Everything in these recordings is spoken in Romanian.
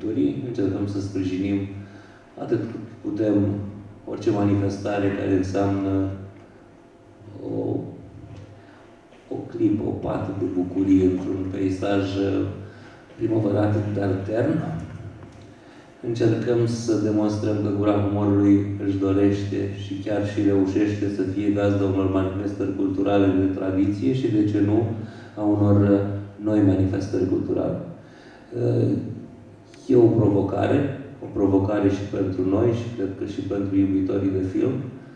culturii, încercăm să sprijinim atât cât putem orice manifestare care înseamnă o clipă, o pată de bucurie într-un peisaj primăvărat, dar tern. Încercăm să demonstrăm că Gura Humorului își dorește și chiar și reușește să fie gazda unor manifestări culturale de tradiție și, de ce nu, a unor noi manifestări culturale. E o provocare și pentru noi și cred că și pentru iubitorii de film.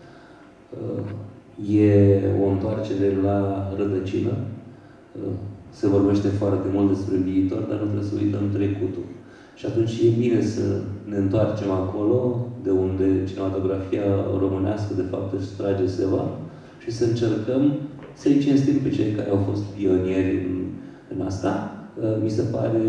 E o întoarcere la rădăcină. Se vorbește foarte mult despre viitor, dar nu trebuie să uităm trecutul. Și atunci e bine să ne întoarcem acolo, de unde cinematografia românească, de fapt, își trage seva și să încercăm să-i cinstim pe cei care au fost pionieri în asta. Mi se pare,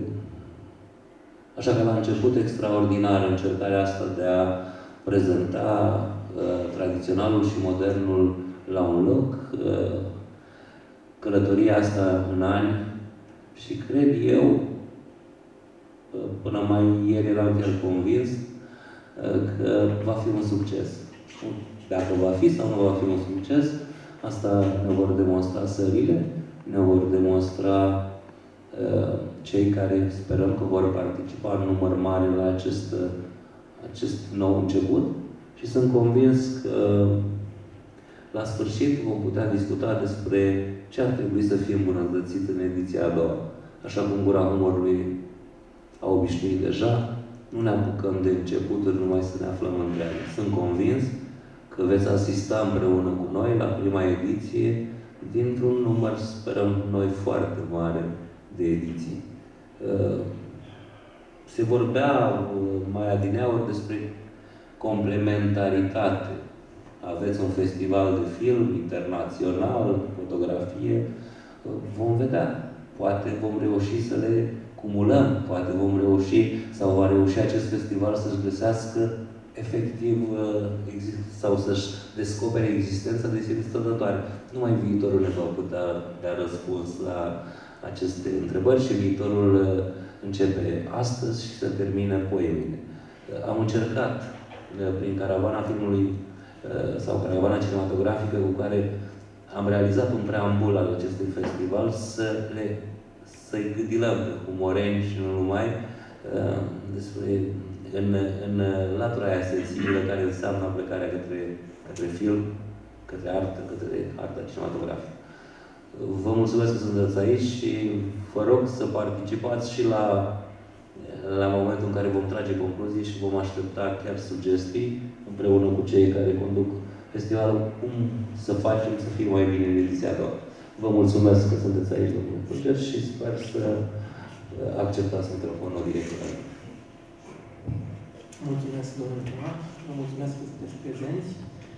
așa că la început, extraordinară încercarea asta de a prezenta tradiționalul și modernul la un loc. Călătoria asta în ani și cred eu, până mai ieri eram chiar convins că va fi un succes. Dacă va fi sau nu va fi un succes, asta ne vor demonstra sările, ne vor demonstra cei care sperăm că vor participa în număr mare la acest nou început și sunt convins că la sfârșit vom putea discuta despre ce ar trebui să fie îmbunătățit în ediția a doua. Așa cum Gura Humorului a obișnuit deja, nu ne apucăm de începuturi numai să ne aflăm în grele. Sunt convins că veți asista împreună cu noi la prima ediție dintr-un număr, sperăm noi, foarte mare de ediții. Se vorbea mai adineauri despre complementaritate. Aveți un festival de film internațional, fotografie. Vom vedea. Poate vom reuși să le cumulăm, poate vom reuși sau va reuși acest festival să-și găsească efectiv sau să-și descopere existența de sine stătătoare. Numai viitorul ne va putea da răspuns la aceste întrebări și viitorul începe astăzi și se termină poemine. Am încercat prin caravana filmului sau caravana cinematografică cu care am realizat un preambul al acestui festival să-i gâdilăm pe humoreni și nu numai despre în latura aia sensibilă care înseamnă plecarea către film, către artă cinematografică. Vă mulțumesc că sunteți aici și vă rog să participați și la momentul în care vom trage concluzii și vom aștepta chiar sugestii împreună cu cei care conduc festivalul, cum să facem să fie mai bine în ediția a doua. Vă mulțumesc că sunteți aici, domnule Fulger, și sper să acceptați microfonul director. Mulțumesc, domnule primar. Vă mulțumesc că sunteți prezenți.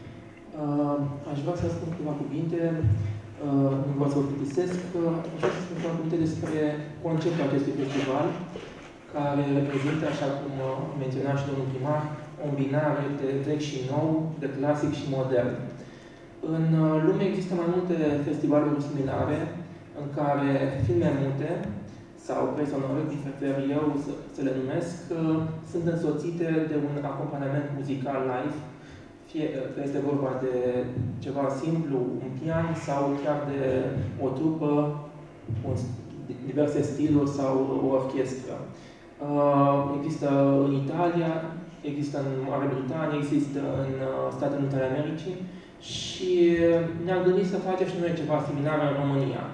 Aș vrea să spun câteva cuvinte. Nu vreau să vă plictisesc. Aș vrea să spun câteva cuvinte despre conceptul acestui festival, care reprezintă, așa cum menționa și domnul primar, o combinare de vechi și nou, de clasic și modern. În lume există mai multe festivaluri similare în care filme mute sau presonore, cum prefer eu să le numesc, sunt însoțite de un acompaniament muzical live, fie că este vorba de ceva simplu, un pian sau chiar de o trupă, diverse stiluri sau o orchestră. Există în Italia, există în Marea Britanie, există în Statele Unite ale Americii și ne-am gândit să facem și noi ceva similar în România.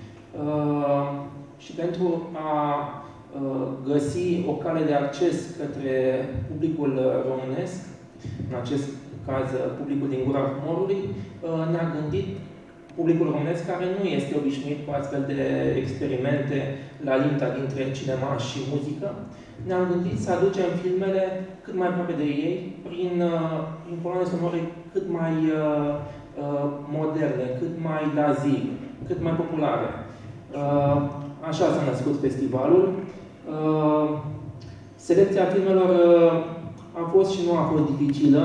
Și pentru a găsi o cale de acces către publicul românesc, în acest caz publicul din Gura Humorului, ne-am gândit publicul românesc care nu este obișnuit cu astfel de experimente la limita dintre cinema și muzică. Ne-am gândit să aducem filmele cât mai aproape de ei, prin coloane sonore cât mai moderne, cât mai la zi, cât mai populare. Așa s-a născut festivalul. Selecția filmelor a fost și nu a fost dificilă.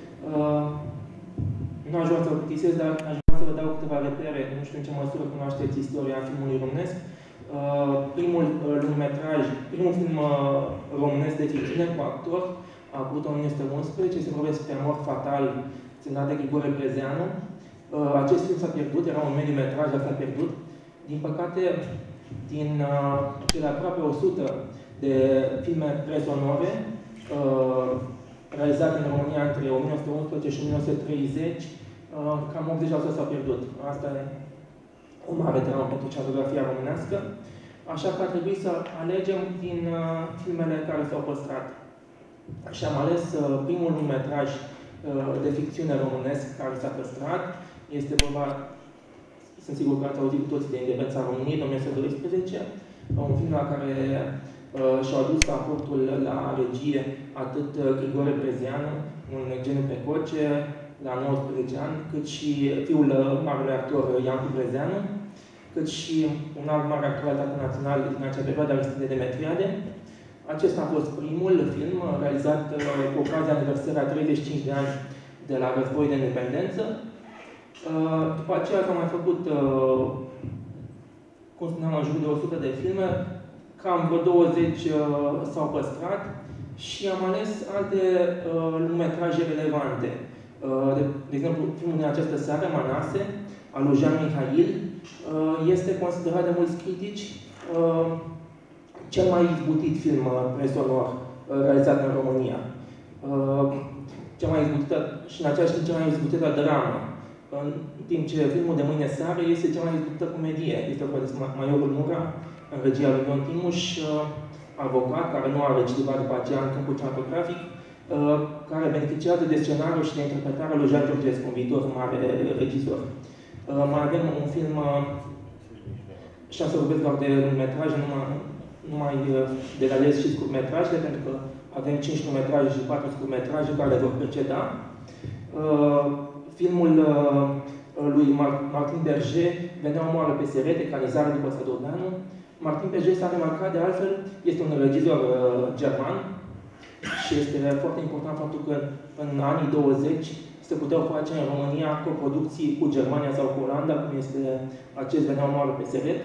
Nu aș vrea să vă plictisesc, dar aș vrea să vă dau câteva repere. Nu știu în ce măsură cunoașteți istoria filmului românesc. Primul lungmetraj, primul film românesc de ficțiune cu actor a apărut în 1911, se vorbesc despre Amor fatal, semnat de Grigore Prezeanu. Acest film s-a pierdut, era un mediumetraj, dar s-a pierdut. Din păcate, din cele aproape 100 de filme presonore realizate în România între 1911 și 1930, cam 80% s-au pierdut. Asta e o mare dramă pentru cinematografia românească. Așa că a trebuit să alegem din filmele care s-au păstrat. Și am ales primul lungmetraj de ficțiune românesc care s-a păstrat. Este vorba, sunt sigur că ați auzit cu toții de Independența României, 1912, un film la care și-au adus aportul la regie atât Grigore Prezeanu, un geniu precoce, la 19 ani, cât și fiul marelui actor Iancu Prezeanu, cât și un alt mare actor al teatrului național din acea perioadă, Aristide Demetriade. Acesta a fost primul film realizat cu ocazia aniversării a 35 de ani de la Război de Independență. După aceea s-au mai făcut, cum spuneam, în jur de 100 de filme, cam vreo 20 s-au păstrat și am ales alte lungmetraje relevante. De exemplu, filmul din această seară, Manase, al lui Jean Mihail, este considerat de mulți critici cel mai izbutit film presonor realizat în România. Cea mai izbutită și în același timp cea mai izbutită dramă. În timp ce filmul de mâine seară este cea mai izbutită comedie. Este vorba despre Maiorul Mura, în regia lui Ion Timuș, avocat, care nu a recidivat după aceea în câmpul cinematografic, care beneficiază de scenariu și de interpretarea lui Jean Georgescu, un viitor mare regizor. Mai avem un film, și am să vorbesc doar de lungmetraje, nu mai detaliez și scurtmetrajele, pentru că avem 5 lungmetraje și 4 scurtmetraje care le vor preceda. Filmul lui Martin Berger, Venea o moară pe serete, canizare după Sadoveanu. Martin Berger s-a remarcat, de altfel, este un regizor german și este foarte important faptul că în anii 20 se puteau face în România coproducții cu Germania sau cu Olanda, cum este acest Venea o moară pe seret.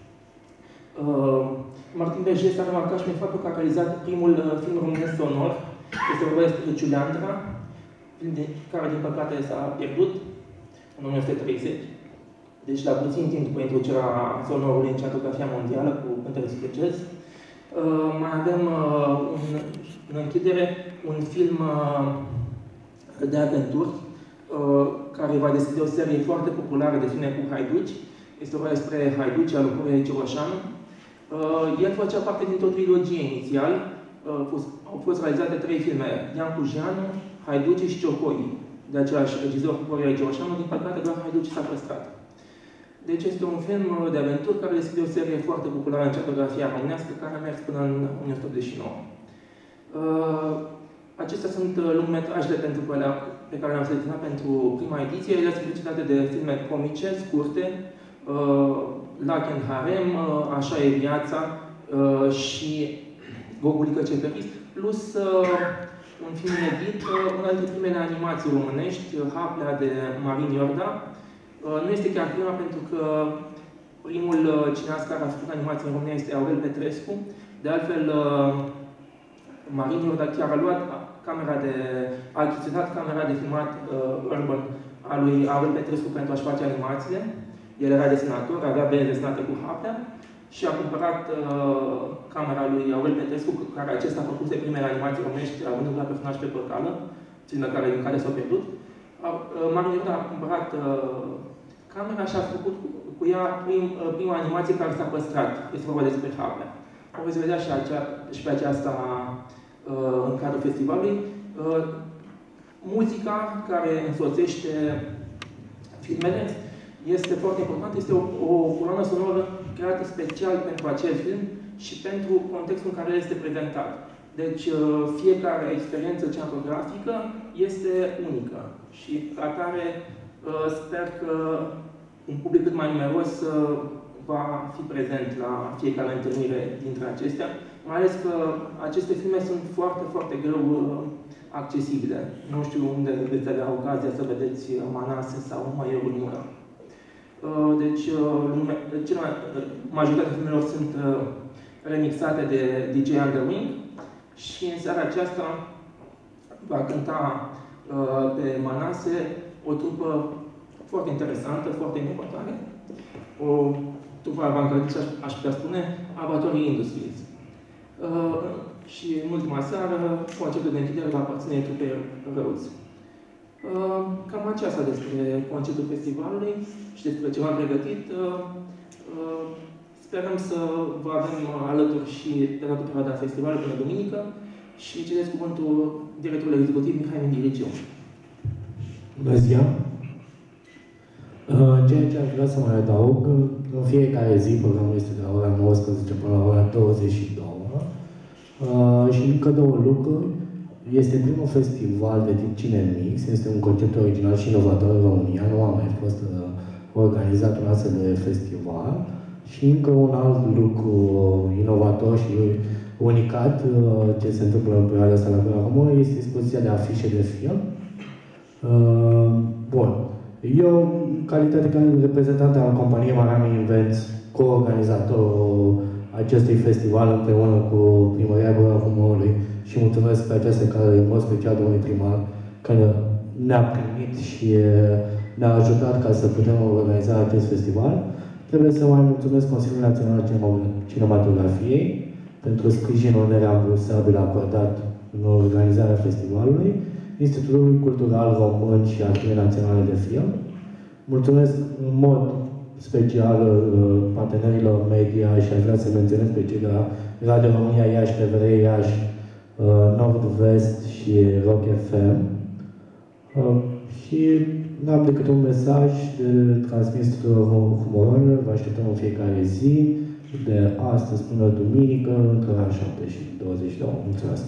Martin Berger s-a remarcat și prin faptul că a realizat primul film românesc sonor, este vorba despre Ciuleandra, film care, din păcate, s-a pierdut în 1930. Deci, la puțin timp după introducerea sonorului în cinematografia mondială cu cântări succes. Mai avem, în închidere, un film de aventuri, care va deschide o serie foarte populară de filme cu haiduci. Este vorba despre Haiduci al lui Horia Cioroșanu. El făcea parte dintr-o trilogie inițial. Au fost realizate 3 filme, Iancu Jeanu, Haiduci și Ciocoi, de același regizor cu Horia Cioroșanu. Din păcate, doar Haiduci s-a păstrat. Deci este un film de aventuri care deschide o serie foarte populară în cinematografia românească, care a mers până în 1989. Acestea sunt lungmetrajele pe care le-am selecționat pentru prima ediție. Ele sunt specialitate de filme comice, scurte, Lac în Harem, Așa e viața și Gogulică Ceferist, plus un film inedit, una dintre primele animații românești, Haplea de Marin Iorda. Nu este chiar prima, pentru că primul cineast care a făcut animații în România este Aurel Petrescu. De altfel, Marin Iorda chiar a achiziționat camera de filmat urban a lui Aurel Petrescu pentru a-și face animațiile. El era desenator, avea bene desenate cu Haplea și a cumpărat camera lui Aurel Petrescu, care acesta a făcut primele animații românești, având la personaj pe păcală, din care s-au pierdut. Marin Iorda a cumpărat camera și a făcut cu ea prima animație care s-a păstrat. Este vorba despre Haplea. O veți vedea și pe aceasta în cadrul festivalului. Muzica care însoțește filmele este foarte importantă. Este o coloană sonoră creată special pentru acel film și pentru contextul în care este prezentat. Deci, fiecare experiență cinematografică este unică și ca atare sper că un public cât mai numeros va fi prezent la fiecare întâlnire dintre acestea, mai ales că aceste filme sunt foarte, foarte greu accesibile. Nu știu unde veți avea ocazia să vedeți Manase sau Maiorul Mura. deci majoritatea filmelor sunt remixate de DJ Underwing și în seara aceasta va cânta pe Manase o trupă foarte interesantă, foarte inovatoare, o trupă avantgardistă, aș putea spune, Abatorii Industries. Și în ultima seară, concertul de închidere va aparține trupei Rhodes. Cam aceasta despre concertul festivalului și despre ce v-am pregătit. Sperăm să vă avem alături și pe toată perioada festivalului până duminică și cedeți cuvântul directorului executiv Mihai Mendiriciu. Bună ziua! Ceea ce aș vrea să mai adaug, în fiecare zi programul este de la ora 19 până la ora 22. Și încă două lucruri. Este primul festival de tip Cinemix, este un concept original și inovator în România, nu a mai fost organizat un astfel de festival. Și încă un alt lucru inovator și unicat ce se întâmplă în perioada asta la Gura Comoră este expoziția de afișe de film. Bun. Eu, în calitate de reprezentant al companiei Marami Invents, co-organizatorul acestui festival împreună cu Primăria Gura Comorului, și mulțumesc pe această cale, în mod special domnului primar, că ne-a primit și ne-a ajutat ca să putem organiza acest festival. Trebuie să mai mulțumesc Consiliul Național al Cinematografiei pentru sprijinul nerambursabil acordat în organizarea festivalului, Institutului Cultural Român și Arhivei Naționale de Film. Mulțumesc în mod special partenerilor media și aș vrea să menționez pe cei de la Radio România Iași, TVR Iași, Nord-Vest și Rock FM. Și n-am decât un mesaj de transmis tuturor humorilor. Vă așteptăm în fiecare zi, de astăzi până duminică, între ora 7 și 22. Mulțumesc!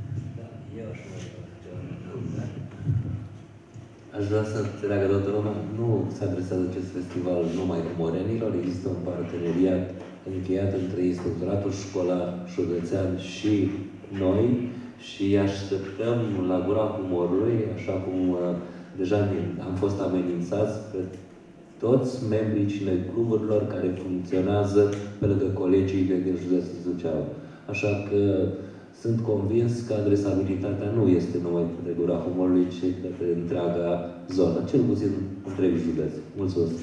Aș vrea să înțeleagă toată lumea, nu se adresează acest festival numai humorenilor, există un parteneriat încheiat între Inspectoratul Școlar Județean și noi și așteptăm la Gura Humorului, așa cum deja am fost amenințați, pe toți membrii cinecluburilor care funcționează pe lângă colegii din județul Suceava. Așa că sunt convins că adresabilitatea nu este numai de Gura Humorului, ci de întreaga zonă, cel puțin întreg județ. Mulțumesc!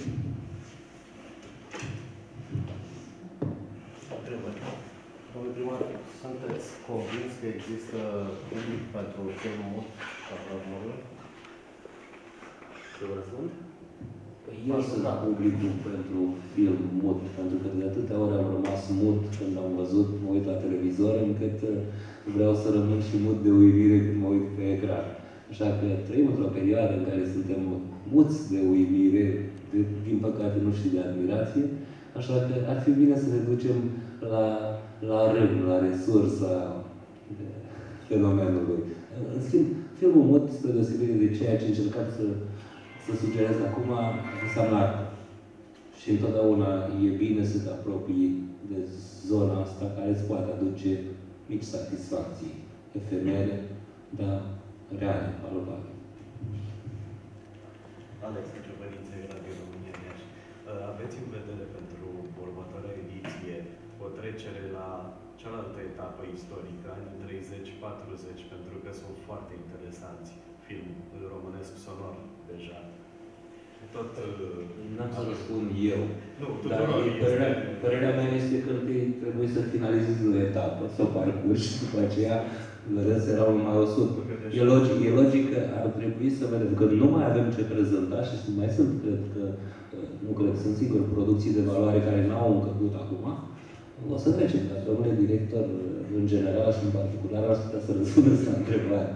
Domnul primar, sunteți convins că există public pentru filmul mut la Gura Humorului? Să vă răspund? Eu sunt publicul pentru film mut, pentru că de atâtea ori am rămas mut când am văzut, mă uit la televizor, încât vreau să rămân și mut de uimire când mă uit pe ecran. Așa că trăim într-o perioadă în care suntem muți de uimire, din păcate nu și de admirație, așa că ar fi bine să ne ducem la rând, la resursa fenomenului. În schimb, filmul mut, spre deosebire de ceea ce încercați să sugerez acum, înseamnă artă. Și întotdeauna e bine să te apropii de zona asta care îți poate aduce mici satisfacții efemere, dar reale, palpabile. Alex, întrebărințe Radio România Iași. Aveți în vedere pentru următoarea ediție o trecere la cealaltă etapă istorică, anii 30-40, pentru că sunt foarte interesanți film românesc sonor deja. Tot... N-am să răspund eu. Nu, dar părerea mea este că trebuie să finalizezi o etapă, să o parcurgi și după aceea vedeți, era mai 100. E logic că ar trebui să vedem că nu mai avem ce prezenta și mai sunt, sunt sigur, producții de valoare care n-au încăput acum. O să trecem, dar domnule director, în general și în particular, aș putea să răspundeți la întrebare.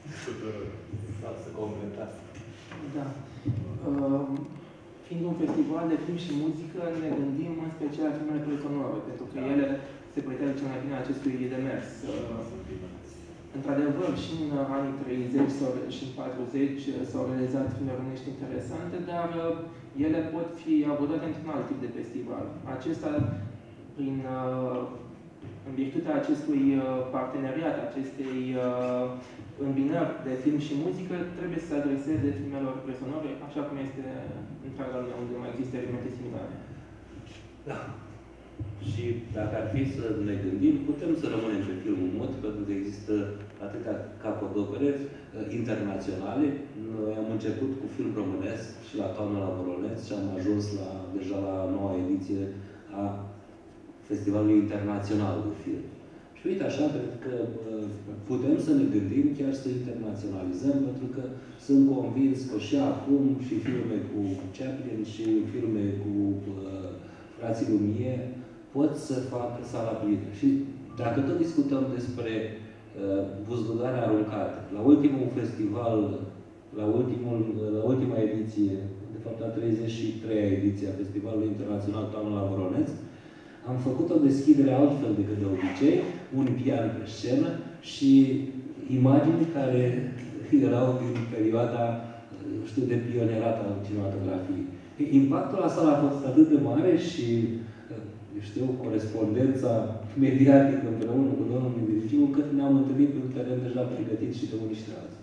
Să completați. Da. Fiind un festival de film și muzică, ne gândim în special la filmele sonore, pentru că ele se pretează cel mai bine acestui demers. Într-adevăr, și în anii 30 și în 40 s-au realizat filme românești interesante, dar ele pot fi abordate într-un alt tip de festival. Acesta, prin în virtutea acestui parteneriat, acestei îmbinări de film și muzică, trebuie să se adreseze filmelor presonore, așa cum este întreaga lume, unde mai există elemente similare. Da. Și dacă ar fi să ne gândim, putem să rămânem pe filmul mut, pentru că există atâtea capodopere internaționale. Noi am început cu film românesc și la toamnă la Voroneț și am ajuns deja la noua ediție a Festivalului Internațional de Film. Și uite așa, cred că putem să ne gândim chiar să internaționalizăm, pentru că sunt convins că și acum și filme cu Chaplin și filme cu frații Lumière pot să facă sala plină. Și dacă tot discutăm despre buzdugarea aruncată, la ultimul festival, la ultima ediție, de fapt la 33-a ediție a Festivalului Internațional Toamnă la Voroneț, am făcut o deschidere altfel decât de obicei, un pian pe scenă și imagini care erau din perioada, știu, de pionierat al cinematografiei. Impactul la sală a fost atât de mare și, știu, corespondența mediatică împreună cu domnul Midriciu, încât ne-am întâlnit pe un teren deja pregătit și de unii și de alții.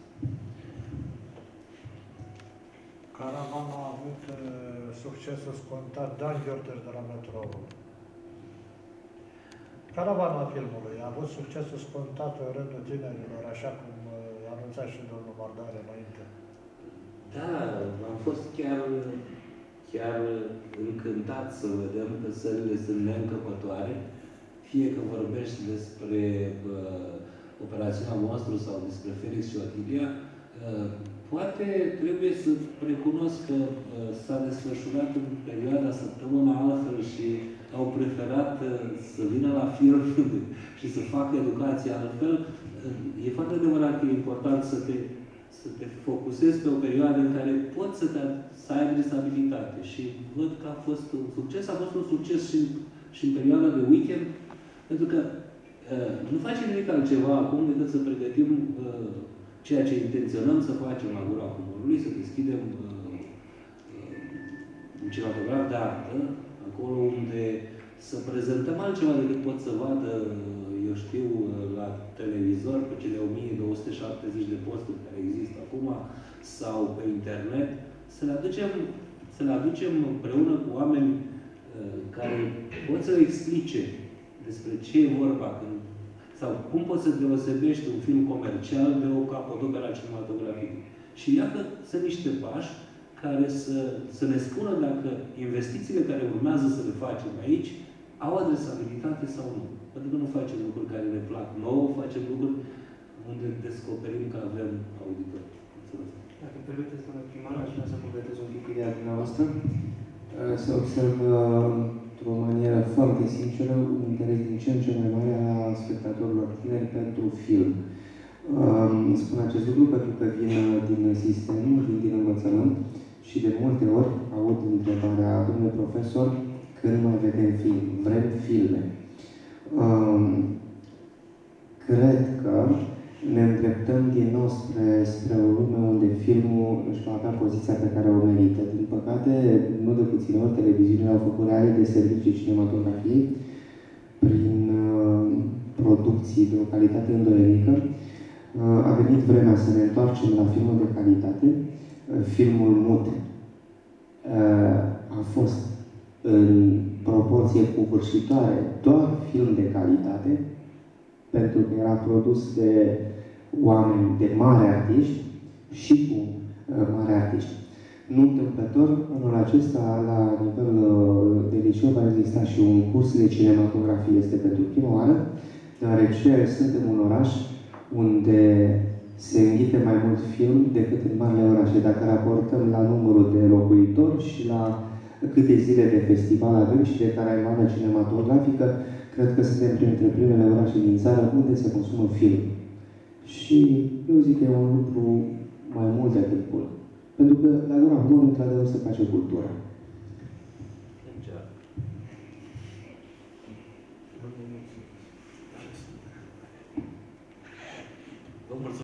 Caravana a avut succesul scontat, Dan Gheorgher de la Metrou. Caravana filmului a avut succesul scontat în rândul tinerilor, așa cum anunța și domnul Mardare înainte. Da, am fost chiar încântat să vedem că sălile sunt neîncăpătoare, fie că vorbești despre operațiunea Monstru sau despre Felix și Otilia. Poate trebuie să recunosc că s-a desfășurat în perioada săptămâna altfel și au preferat să vină la film și să facă educație altfel. E foarte adevărat că e important să te focusezi pe o perioadă în care poți să ai adresabilitate. Și văd că a fost un succes. A fost un succes și în perioada de weekend, pentru că nu facem nimic altceva acum decât să pregătim ceea ce intenționăm să facem la Gura Humorului, să deschidem un cinematograf de artă, acolo unde să prezentăm altceva decât pot să vadă, eu știu, la televizor, pe cele 1270 de posturi care există acum, sau pe internet, să le aducem împreună cu oameni care pot să explice despre ce e vorba, sau cum poți să deosebești un film comercial de o capodoperă a cinematografiei. Și iată, sunt niște pași care să ne spună dacă investițiile care urmează să le facem aici au adresabilitate sau nu. Pentru că nu facem lucruri care ne plac nouă, facem lucruri unde descoperim că avem auditori. Dacă îmi permiteți, domnule primar, aș vrea să completez un pic ideea dumneavoastră. Se observă într-o manieră foarte sinceră un interes din ce în ce mai mare a spectatorilor tineri pentru film. Spun acest lucru pentru că vin din sistem, vin din învățământ și de multe ori aud întrebarea, domnule profesor, când mai vedem film? Vrem filme. Cred că ne îndreptăm din nou spre o lume unde filmul își va avea poziția pe care o merită. Din păcate, nu de puține ori, televiziunile au făcut reale de servicii cinematografiei prin producții de o calitate îndoielnică. A venit vremea să ne întoarcem la filmul de calitate. Filmul mut a fost în proporție covârșitoare doar film de calitate, pentru că era produs de oameni, de mari artiști și cu mari artiști. Nu întâmplător, anul acesta, la nivel de liceu, va exista și un curs de cinematografie. Este pentru prima oară, deoarece suntem un oraș unde se înghite mai mult film decât în marile orașe. Dacă raportăm la numărul de locuitori și la câte zile de festival avem și de caravana cinematografică, cred că suntem printre primele orașe din țară unde se consumă film. Și eu zic că e un lucru mai mult decât bun. Pentru că la Gura Humorului, într-adevăr, se face cultură. Vă mulțumesc.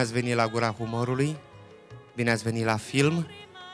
ați venit la Gura Humorului, bine ați venit la film.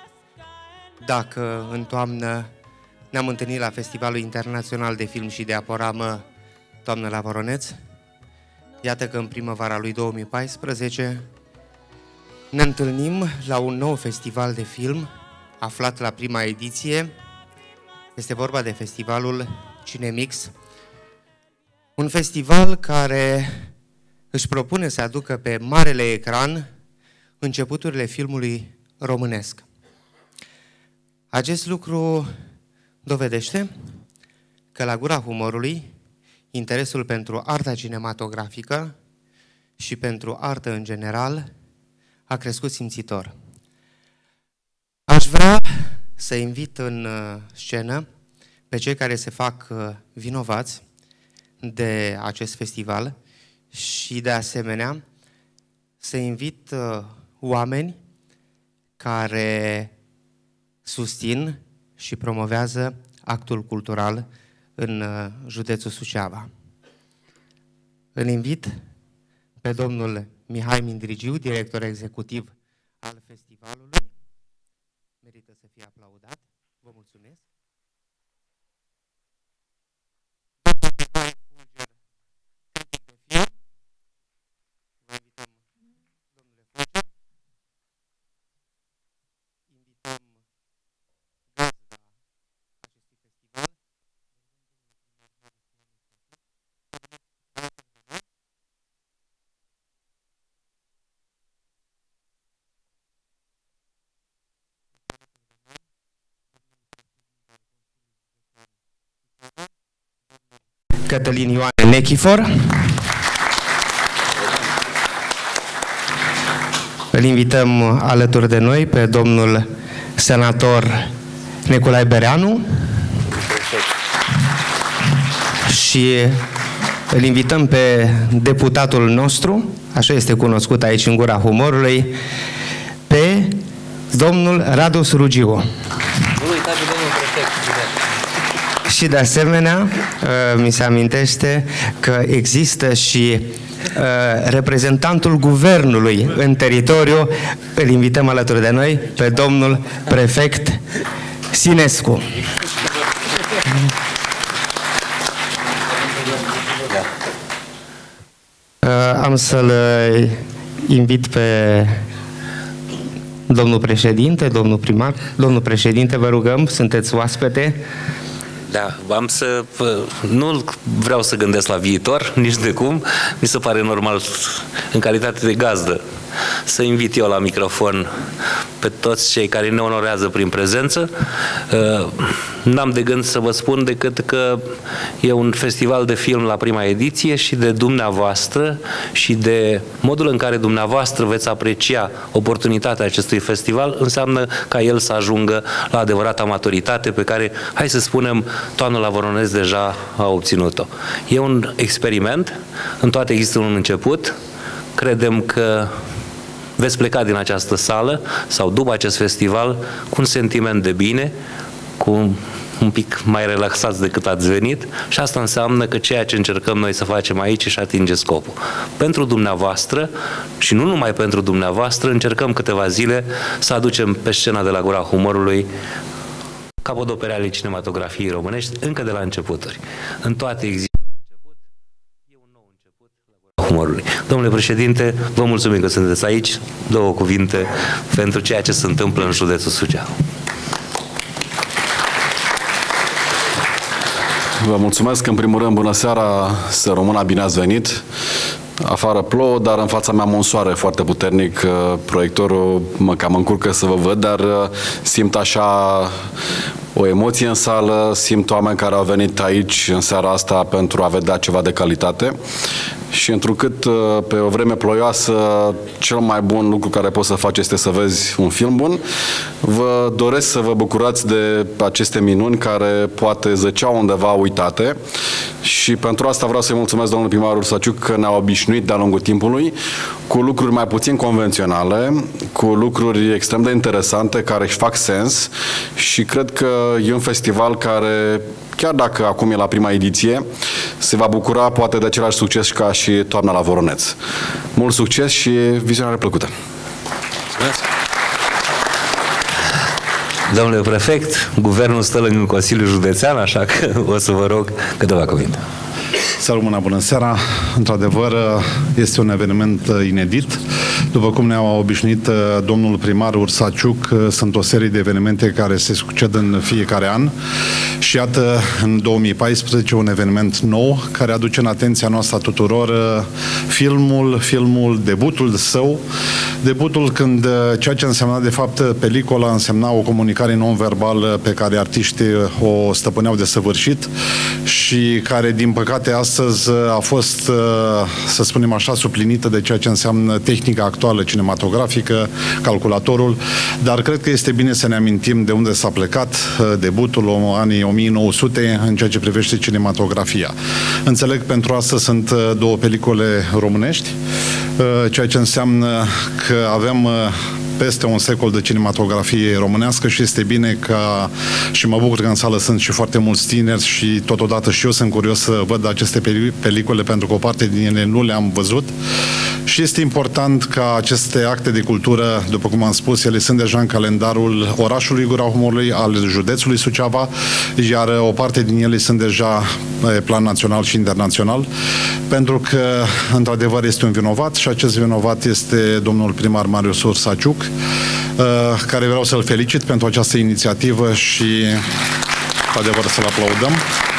Dacă în toamnă ne-am întâlnit la Festivalul Internațional de Film și de Aporamă Toamnă la Voroneț, iată că în primăvara lui 2014 ne întâlnim la un nou festival de film aflat la prima ediție. Este vorba de festivalul Cinemix, un festival care își propune să aducă pe marele ecran începuturile filmului românesc. Acest lucru dovedește că la Gura Humorului interesul pentru arta cinematografică și pentru artă în general a crescut simțitor. Aș vrea să invit în scenă pe cei care se fac vinovați de acest festival și de asemenea să invit oameni care susțin și promovează actul cultural în județul Suceava. Îl invit pe domnul Mihai Mindrigiu, director executiv al festivalului. Merită să fie aplaudat. Vă mulțumesc. Domnul Mihai Fulger, critic de film. Vă invităm, domnule Fulger. Invităm gazda acestui festival. Cătălin Ioane Nechifor. Îl invităm alături de noi pe domnul senator Nicolae Bereanu și îl invităm pe deputatul nostru, așa este cunoscut aici în Gura Humorului, pe domnul Radu Surugiu. Nu uitați de domnul prefect. Și de asemenea, mi se amintește că există și reprezentantul guvernului în teritoriu. Îl invităm alături de noi pe domnul prefect Sinescu. Am să-l invit pe domnul președinte, domnul primar. Domnul președinte, vă rugăm, sunteți oaspete. Da, nu vreau să gândesc la viitor, nici de cum. Mi se pare normal, în calitate de gazdă, să invit eu la microfon pe toți cei care ne onorează prin prezență. N-am de gând să vă spun decât că e un festival de film la prima ediție și de dumneavoastră și de modul în care dumneavoastră veți aprecia oportunitatea acestui festival înseamnă ca el să ajungă la adevărata maturitate pe care, hai să spunem, Toamnă la Voroneț deja a obținut-o. E un experiment, în toate există un început. Credem că veți pleca din această sală sau după acest festival cu un sentiment de bine, cu un pic mai relaxați decât ați venit și asta înseamnă că ceea ce încercăm noi să facem aici își atinge scopul. Pentru dumneavoastră și nu numai pentru dumneavoastră, încercăm câteva zile să aducem pe scena de la Gura Humorului capodopere ale cinematografiei românești încă de la începuturi. În toate există un început, e un nou început la Gura Humorului. Domnule președinte, vă mulțumim că sunteți aici. Două cuvinte pentru ceea ce se întâmplă în județul Suceava. Vă mulțumesc. În primul rând, bună seara, să rămână, bine ați venit. Afară plouă, dar în fața mea am un soare foarte puternic. Proiectorul mă cam încurcă să vă văd, dar simt așa o emoție în sală, simt oameni care au venit aici în seara asta pentru a vedea ceva de calitate. Și întrucât pe o vreme ploioasă, cel mai bun lucru care poți să faci este să vezi un film bun, vă doresc să vă bucurați de aceste minuni care poate zăceau undeva uitate și pentru asta vreau să-i mulțumesc domnului primar Ursaciuc că ne-a obișnuit de-a lungul timpului cu lucruri mai puțin convenționale, cu lucruri extrem de interesante, care își fac sens și cred că e un festival care, chiar dacă acum e la prima ediție, se va bucura poate de același succes ca și Toamna la Voroneț. Mult succes și vizionare plăcută! Mulțumesc! Domnule prefect, guvernul stă lângă Consiliul Județean, așa că o să vă rog câteva cuvinte. Să rămână bună seara! Într-adevăr, este un eveniment inedit. După cum ne-a obișnuit domnul primar Ursaciuc, sunt o serie de evenimente care se succed în fiecare an. Și iată, în 2014, un eveniment nou care aduce în atenția noastră a tuturor filmul, debutul său, debutul când ceea ce însemna de fapt pelicola însemna o comunicare non-verbală pe care artiștii o stăpâneau de săvârșit și care, din păcate, astăzi a fost, să spunem așa, suplinită de ceea ce înseamnă tehnica actuală cinematografică, calculatorul, dar cred că este bine să ne amintim de unde s-a plecat debutul, anii 1900, în ceea ce privește cinematografia. Înțeleg, pentru asta sunt două pelicule românești, ceea ce înseamnă că avem peste un secol de cinematografie românească și este bine ca, și mă bucur că în sală sunt și foarte mulți tineri și totodată și eu sunt curios să văd aceste pelicule pentru că o parte din ele nu le-am văzut și este important ca aceste acte de cultură, după cum am spus, ele sunt deja în calendarul orașului Gura Humorului, al județului Suceava, iar o parte din ele sunt deja pe plan național și internațional, pentru că într-adevăr este un vinovat și acest vinovat este domnul primar Marius Ursaciuc, care vreau să-l felicit pentru această inițiativă și cu adevăr să-l aplaudăm.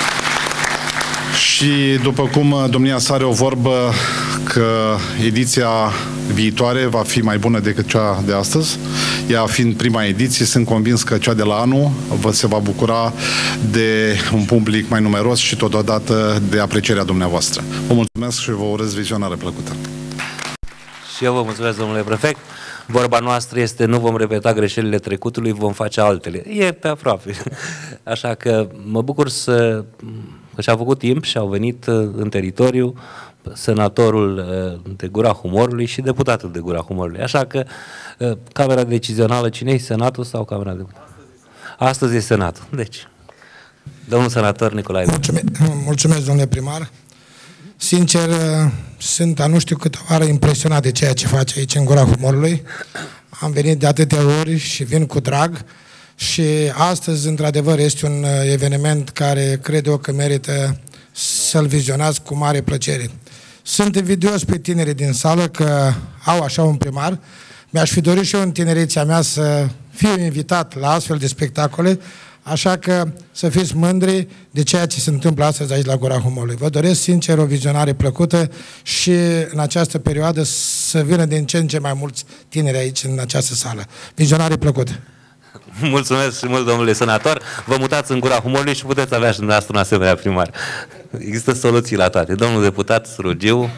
Și după cum domnia sa are o vorbă că ediția viitoare va fi mai bună decât cea de astăzi, ea fiind prima ediție, sunt convins că cea de la anul se va bucura de un public mai numeros și totodată de aprecierea dumneavoastră. Vă mulțumesc și vă urez vizionare plăcută. Și eu vă mulțumesc, domnule prefect. Vorba noastră este: nu vom repeta greșelile trecutului, vom face altele. E pe aproape. Așa că mă bucur că și-au făcut timp și au venit în teritoriu senatorul de Gura Humorului și deputatul de Gura Humorului. Așa că Camera Decizională, cine e? Senatul sau Camera de... Astăzi e Senatul. Deci, domnul senator Nicolae. Mulțumesc, domnule primar. Sincer, sunt a nu știu câte oară impresionat de ceea ce face aici în Gura Humorului. Am venit de atâtea ori și vin cu drag și astăzi, într-adevăr, este un eveniment care cred eu că merită să-l vizionați cu mare plăcere. Sunt invidios pe tinerii din sală că au așa un primar. Mi-aș fi dorit și eu în tinerețea mea să fiu invitat la astfel de spectacole, așa că să fiți mândri de ceea ce se întâmplă astăzi aici la Gura Humorului. Vă doresc sincer o vizionare plăcută și în această perioadă să vină din ce în ce mai mulți tineri aici în această sală. Vizionare plăcută! Mulțumesc și mult, domnule senator. Vă mutați în Gura Humorului și puteți avea și dumneavoastră un asemenea primar. Există soluții la toate. Domnul deputat Rugiu.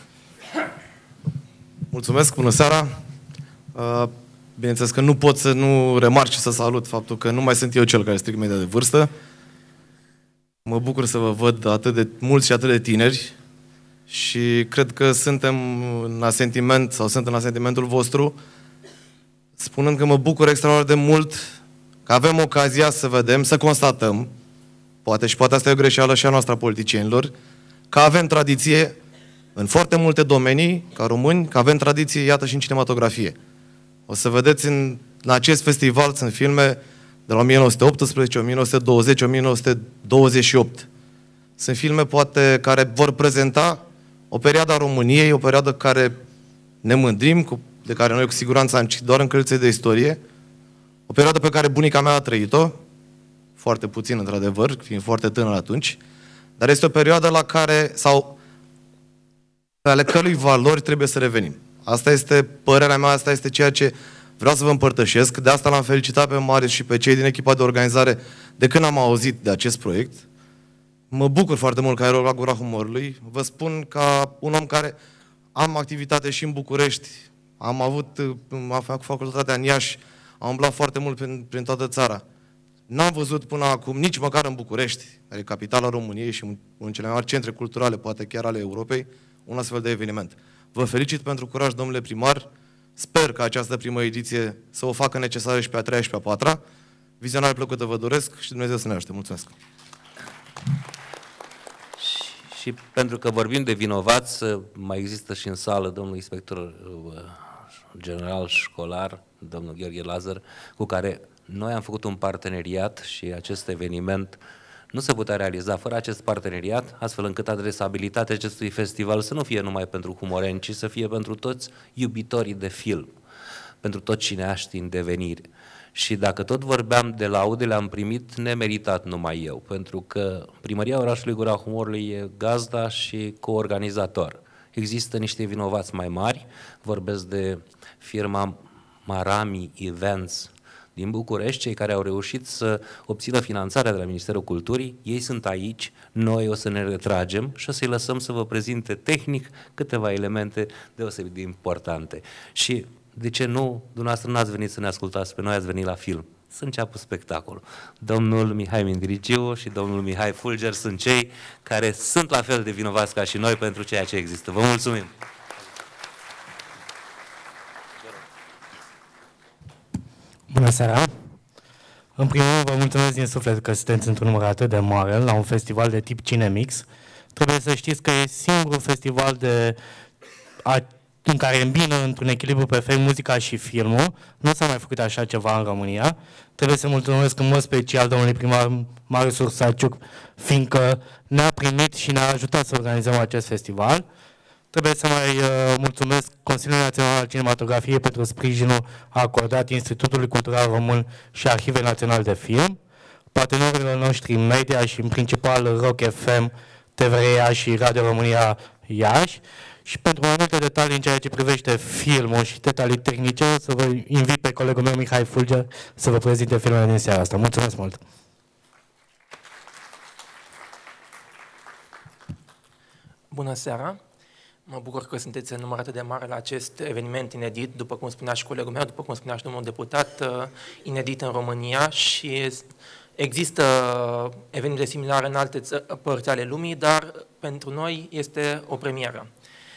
Mulțumesc, bună seara. Bineînțeles că nu pot să nu remarc și să salut faptul că nu mai sunt eu cel care stric media de vârstă. Mă bucur să vă văd atât de mulți și atât de tineri și cred că suntem în asentiment sau sunt în asentimentul vostru, spunând că mă bucur extraordinar de mult că avem ocazia să vedem, să constatăm, poate asta e o greșeală și a noastră a politicienilor, că avem tradiție în foarte multe domenii, ca români, că avem tradiție, iată, și în cinematografie. O să vedeți în acest festival sunt filme de la 1918, 1920, 1928. Sunt filme, poate, care vor prezenta o perioadă a României, o perioadă care ne mândrim, de care noi cu siguranță am citit doar în cărțile de istorie, o perioadă pe care bunica mea a trăit-o, foarte puțin, într-adevăr, fiind foarte tânăr atunci, dar este o perioadă la care, sau pe ale cărui valori trebuie să revenim. Asta este părerea mea, asta este ceea ce vreau să vă împărtășesc. De asta l-am felicitat pe Marius și pe cei din echipa de organizare de când am auzit de acest proiect. Mă bucur foarte mult că ai la Gura Humorului. Vă spun ca un om care am activitate și în București, am făcut facultatea în Iași, am umblat foarte mult prin toată țara. N-am văzut până acum, nici măcar în București, care e capitala României și unul din cele mai mari centre culturale, poate chiar ale Europei, un astfel de eveniment. Vă felicit pentru curaj, domnule primar. Sper că această primă ediție să o facă necesară și pe a treia și pe a patra. Vizionare plăcută vă doresc și Dumnezeu să ne ajute. Mulțumesc! Și pentru că vorbim de vinovați, mai există și în sală domnul inspector general școlar, domnul Gheorghe Lazar, cu care noi am făcut un parteneriat și acest eveniment nu se putea realiza fără acest parteneriat, astfel încât adresabilitatea acestui festival să nu fie numai pentru humoreni, ci să fie pentru toți iubitorii de film, pentru toți cineaștii în devenire. Și dacă tot vorbeam de laude, le-am primit nemeritat numai eu, pentru că Primăria Orașului Gura Humorului e gazda și coorganizator. Există niște vinovați mai mari, vorbesc de firma Marami Events din București, cei care au reușit să obțină finanțarea de la Ministerul Culturii. Ei sunt aici, noi o să ne retragem și o să-i lăsăm să vă prezinte tehnic câteva elemente deosebit de importante. Și de ce nu, dumneavoastră n-ați venit să ne ascultați pe noi, ați venit la film. Să înceapă spectacolul. Domnul Mihai Mindriciu și domnul Mihai Fulger sunt cei care sunt la fel de vinovați ca și noi pentru ceea ce există. Vă mulțumim! Bună seara! În primul rând, vă mulțumesc din suflet că sunteți într-un număr atât de mare la un festival de tip Cinemix. Trebuie să știți că e singurul festival în care îmbină într-un echilibru perfect muzica și filmul. Nu s-a mai făcut așa ceva în România. Trebuie să mulțumesc în mod special domnului primar Marius Ursaciuc, fiindcă ne-a primit și ne-a ajutat să organizăm acest festival. Trebuie să mai mulțumesc Consiliului Național al Cinematografiei pentru sprijinul acordat Institutului Cultural Român și Arhivei Naționale de Film, partenerilor noștri media și în principal Rock FM, TVR și Radio România Iași. Și pentru mai multe detalii în ceea ce privește filmul și detalii tehnice, să vă invit pe colegul meu Mihai Fulger să vă prezinte filmele din seara asta. Mulțumesc mult! Bună seara! Mă bucur că sunteți în număr atât de mare la acest eveniment inedit, după cum spunea și colegul meu, după cum spunea și domnul deputat, inedit în România și există evenimente similare în alte părți ale lumii, dar pentru noi este o premieră.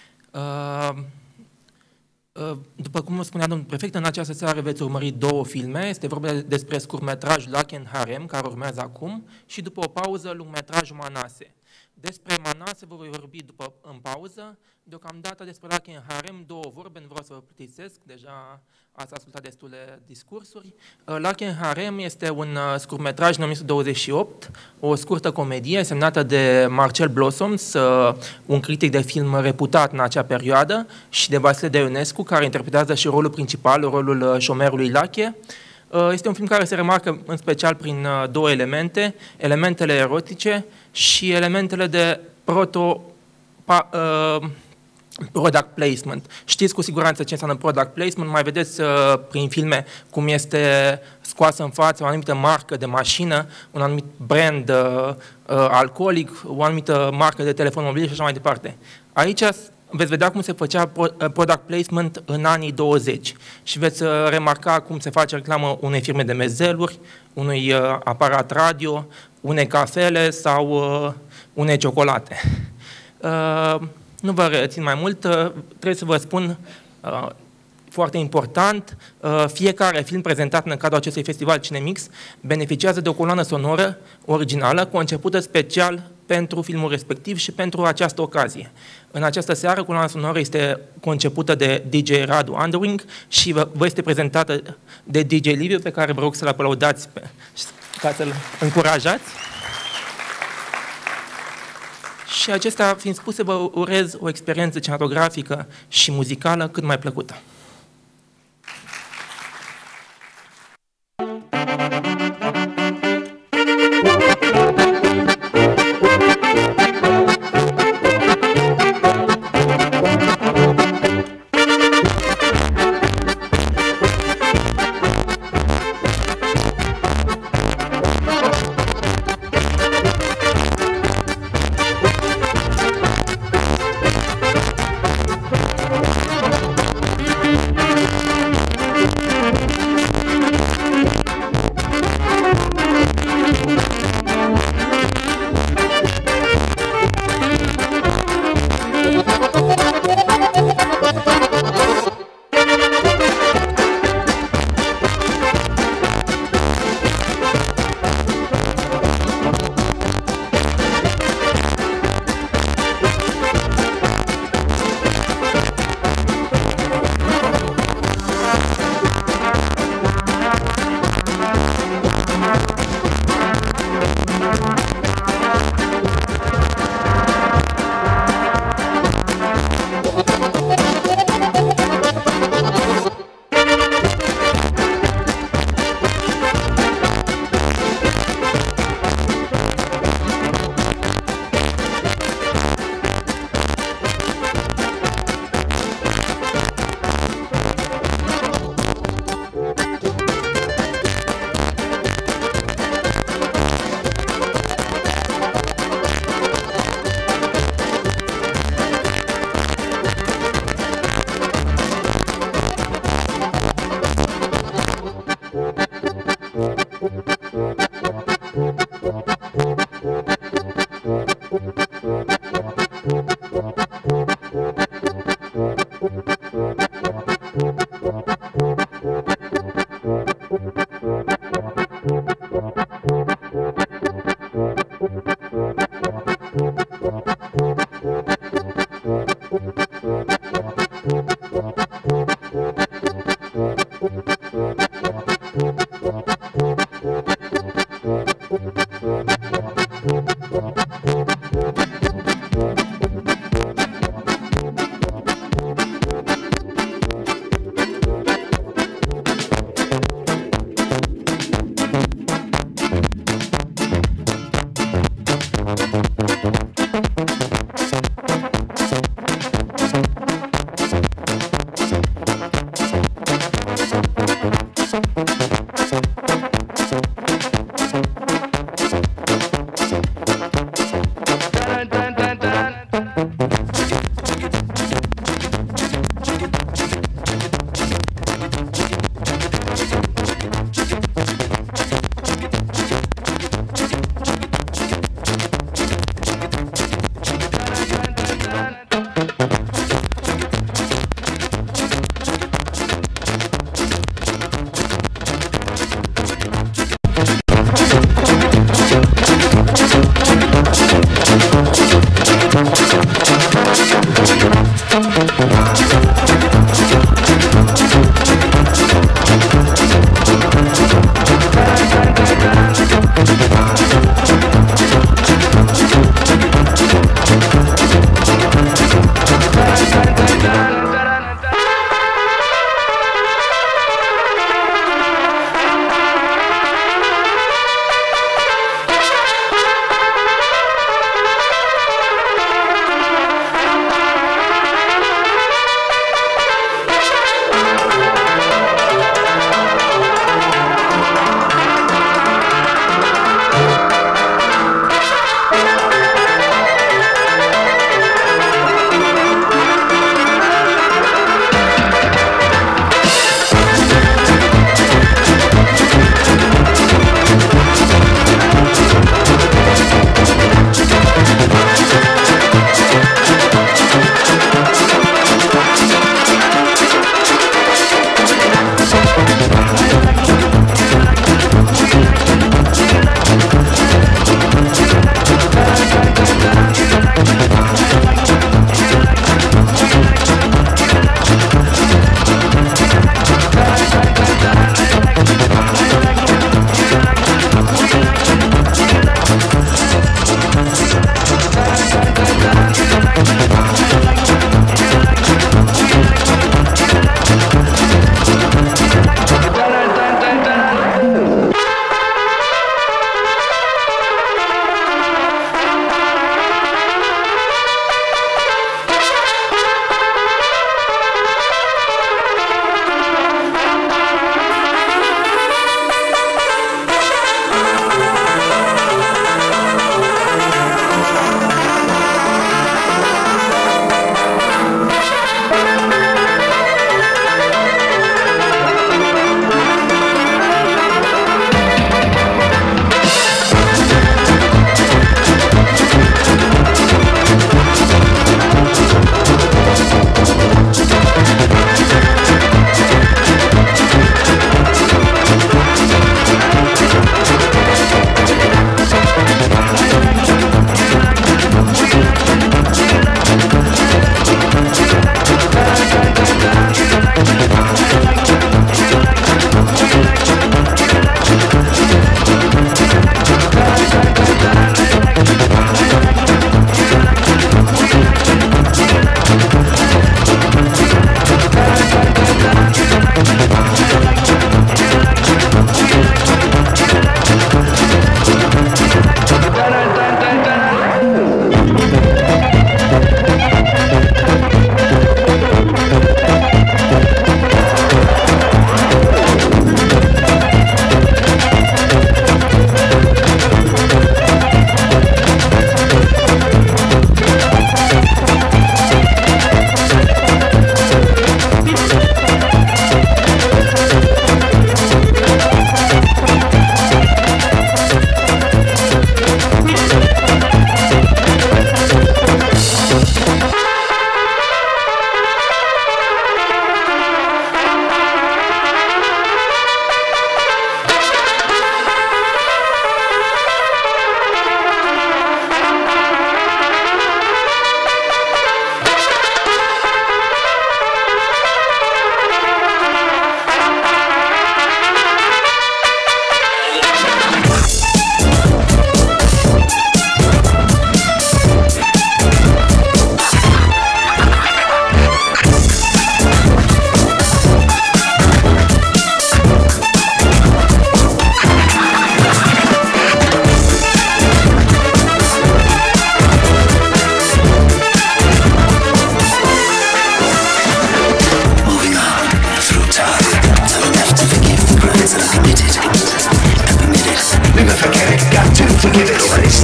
După cum spunea domnul prefect, în această seară veți urmări două filme. Este vorba despre scurtmetrajul Lucky and Harem, care urmează acum, și după o pauză, lungmetrajul Manase. Despre Manase vă voi vorbi în pauză. Deocamdată despre Lucky and Harem, două vorbe, nu vreau să vă plictisesc, deja ați ascultat destule discursuri. Lucky and Harem este un scurtmetraj în 1928, o scurtă comedie semnată de Marcel Blossoms, un critic de film reputat în acea perioadă, și de Vasile Dăionescu, care interpretează și rolul principal, rolul șomerului Lache. Este un film care se remarcă în special prin două elemente, elementele erotice și elementele de product placement. Știți cu siguranță ce înseamnă product placement, mai vedeți prin filme cum este scoasă în față o anumită marcă de mașină, un anumit brand alcoolic, o anumită marcă de telefon mobil și așa mai departe. Aici veți vedea cum se făcea product placement în anii 20 și veți remarca cum se face reclamă unei firme de mezeluri, unui aparat radio, unei cafele sau unei ciocolate. Nu vă rețin mai mult, trebuie să vă spun, foarte important, fiecare film prezentat în cadrul acestui festival Cinemix beneficiază de o coloană sonoră originală, concepută special pentru filmul respectiv și pentru această ocazie. În această seară, coloana sonoră este concepută de DJ Radu Underwing și vă este prezentată de DJ Liviu, pe care vă rog să-l aplaudați ca să-l încurajați. Și acestea fiind spuse, vă urez o experiență cinematografică și muzicală cât mai plăcută.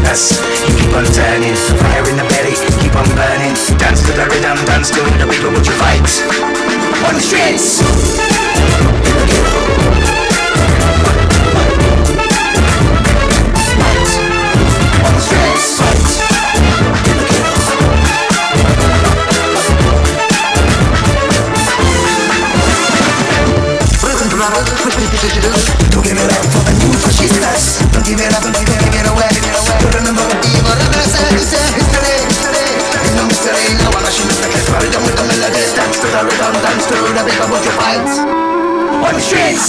consciousness. You keep on turning, fire in the belly, keep on burning. Dance to the rhythm, dance to the beat, would you fight? On the streets. Don't give it up for the new fascistas. Don't give it up, don't give it away. Don't remember what we were ever said. It's history. It's no mystery. No one should have the story. Don't wait a minute. Dance to the rhythm, dance to the beat. Would you fight? On the streets.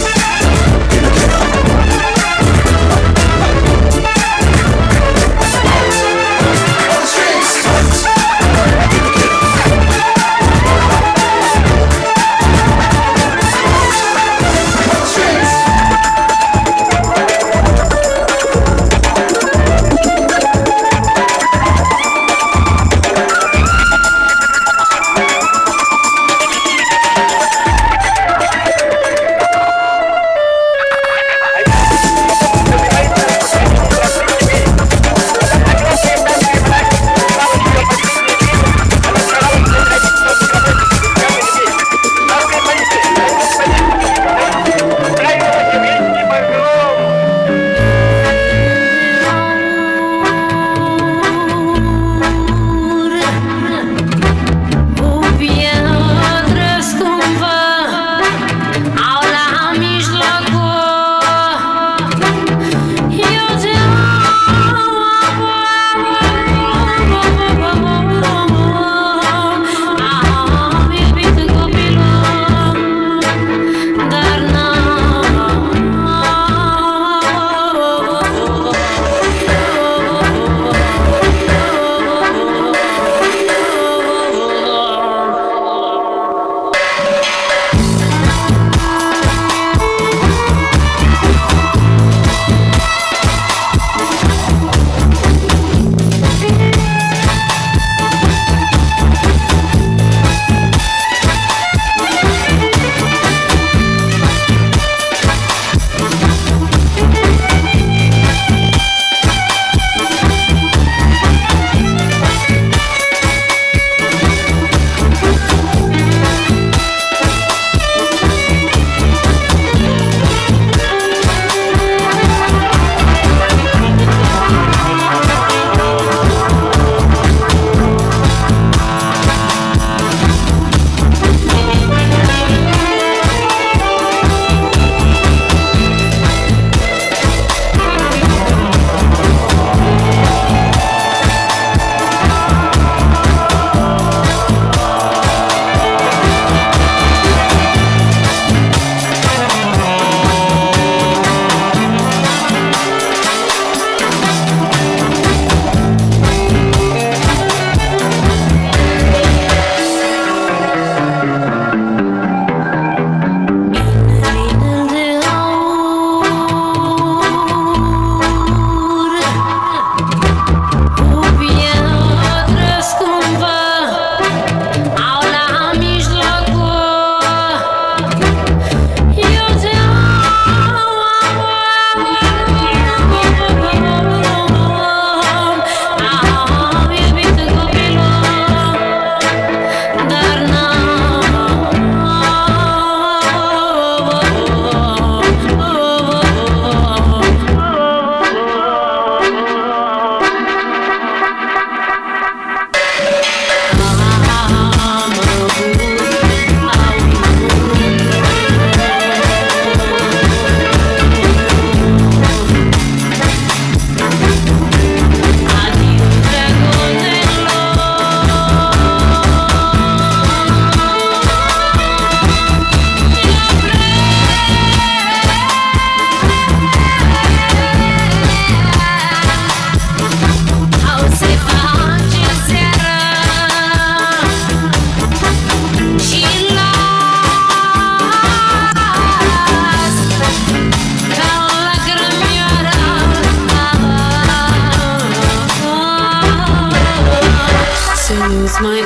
mai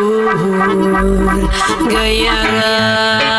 pur găiară.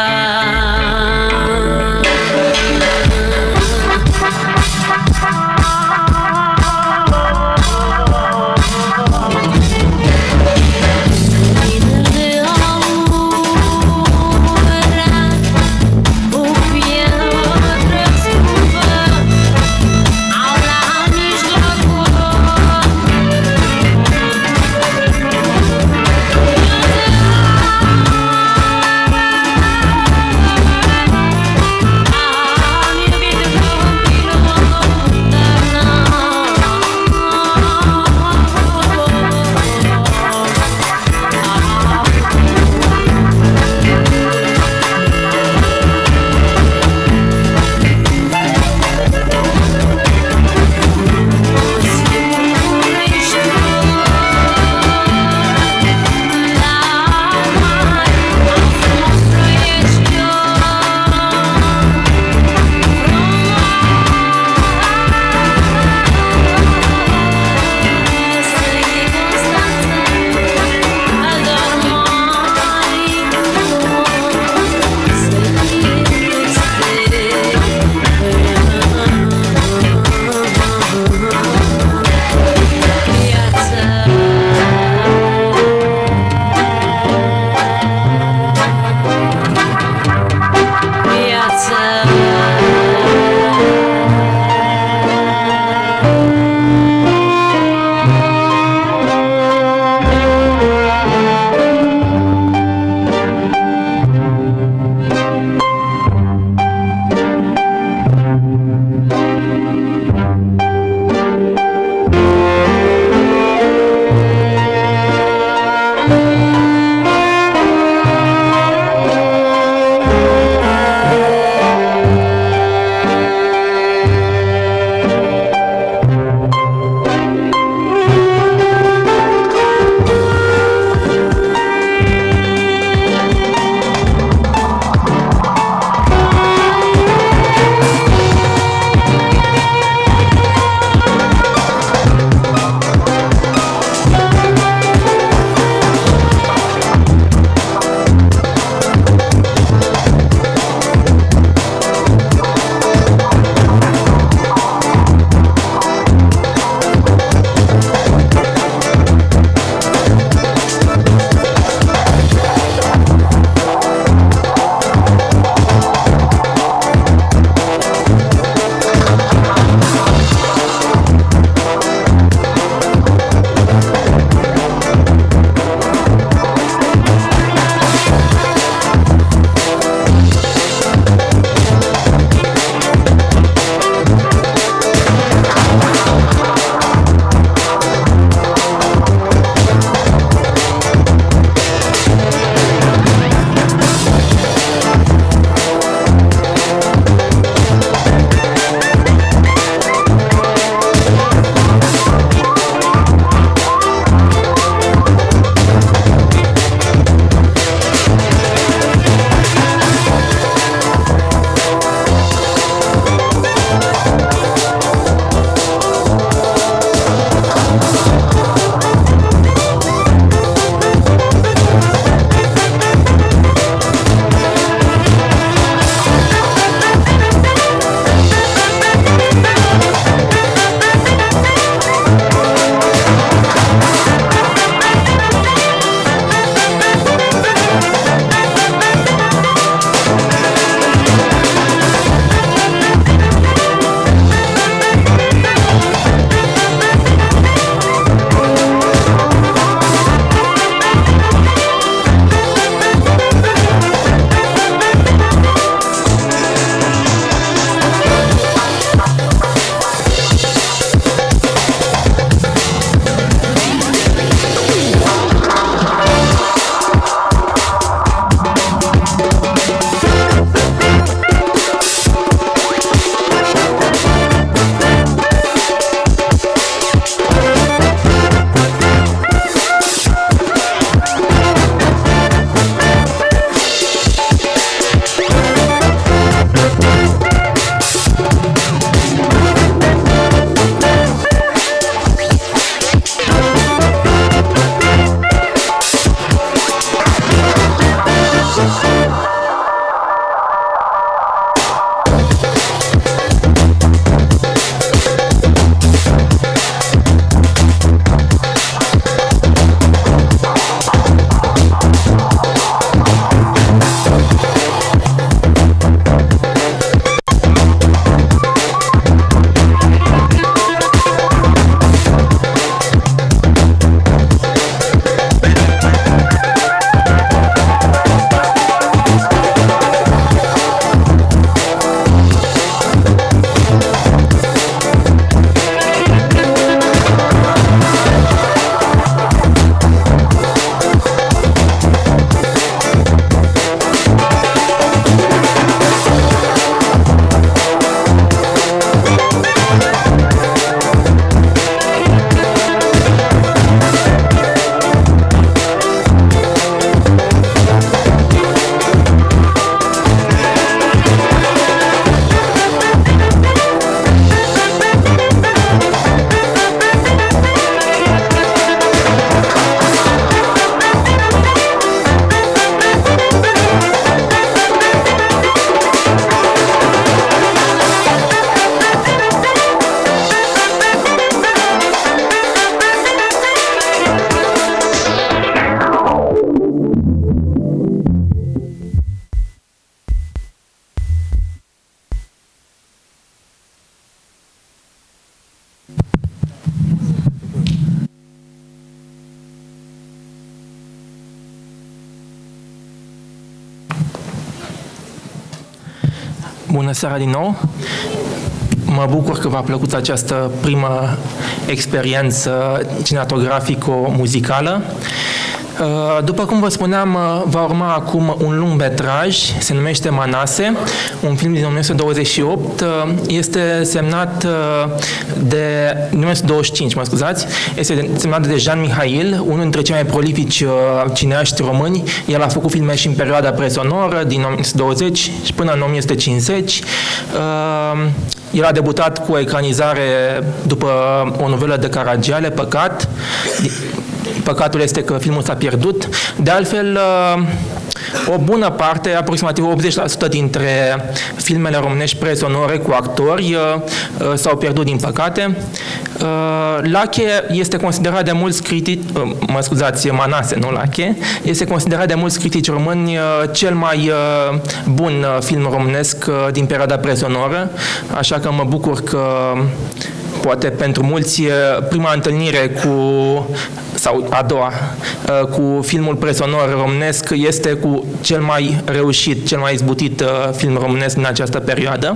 Bună seara din nou! Mă bucur că v-a plăcut această primă experiență cinematografico-muzicală. După cum vă spuneam, va urma acum un lung metraj, se numește Manase, un film din 1928, este semnat de 1925, mă scuzați, este semnat de Jean Mihail, unul dintre cei mai prolifici cineaști români. El a făcut filme și în perioada presonoră, din 1920 și până în 1950. El a debutat cu o ecranizare după o novelă de Caragiale, Păcat. Păcatul este că filmul s-a pierdut. De altfel, o bună parte, aproximativ 80% dintre filmele românești presonore cu actori s-au pierdut, din păcate. Lache este considerat de mulți critici, Manase, nu Lache, este considerat de mulți critici români cel mai bun film românesc din perioada presonoră, așa că mă bucur că poate pentru mulți prima întâlnire sau a doua, cu filmul presonor românesc este cu cel mai reușit, cel mai izbutit film românesc din această perioadă.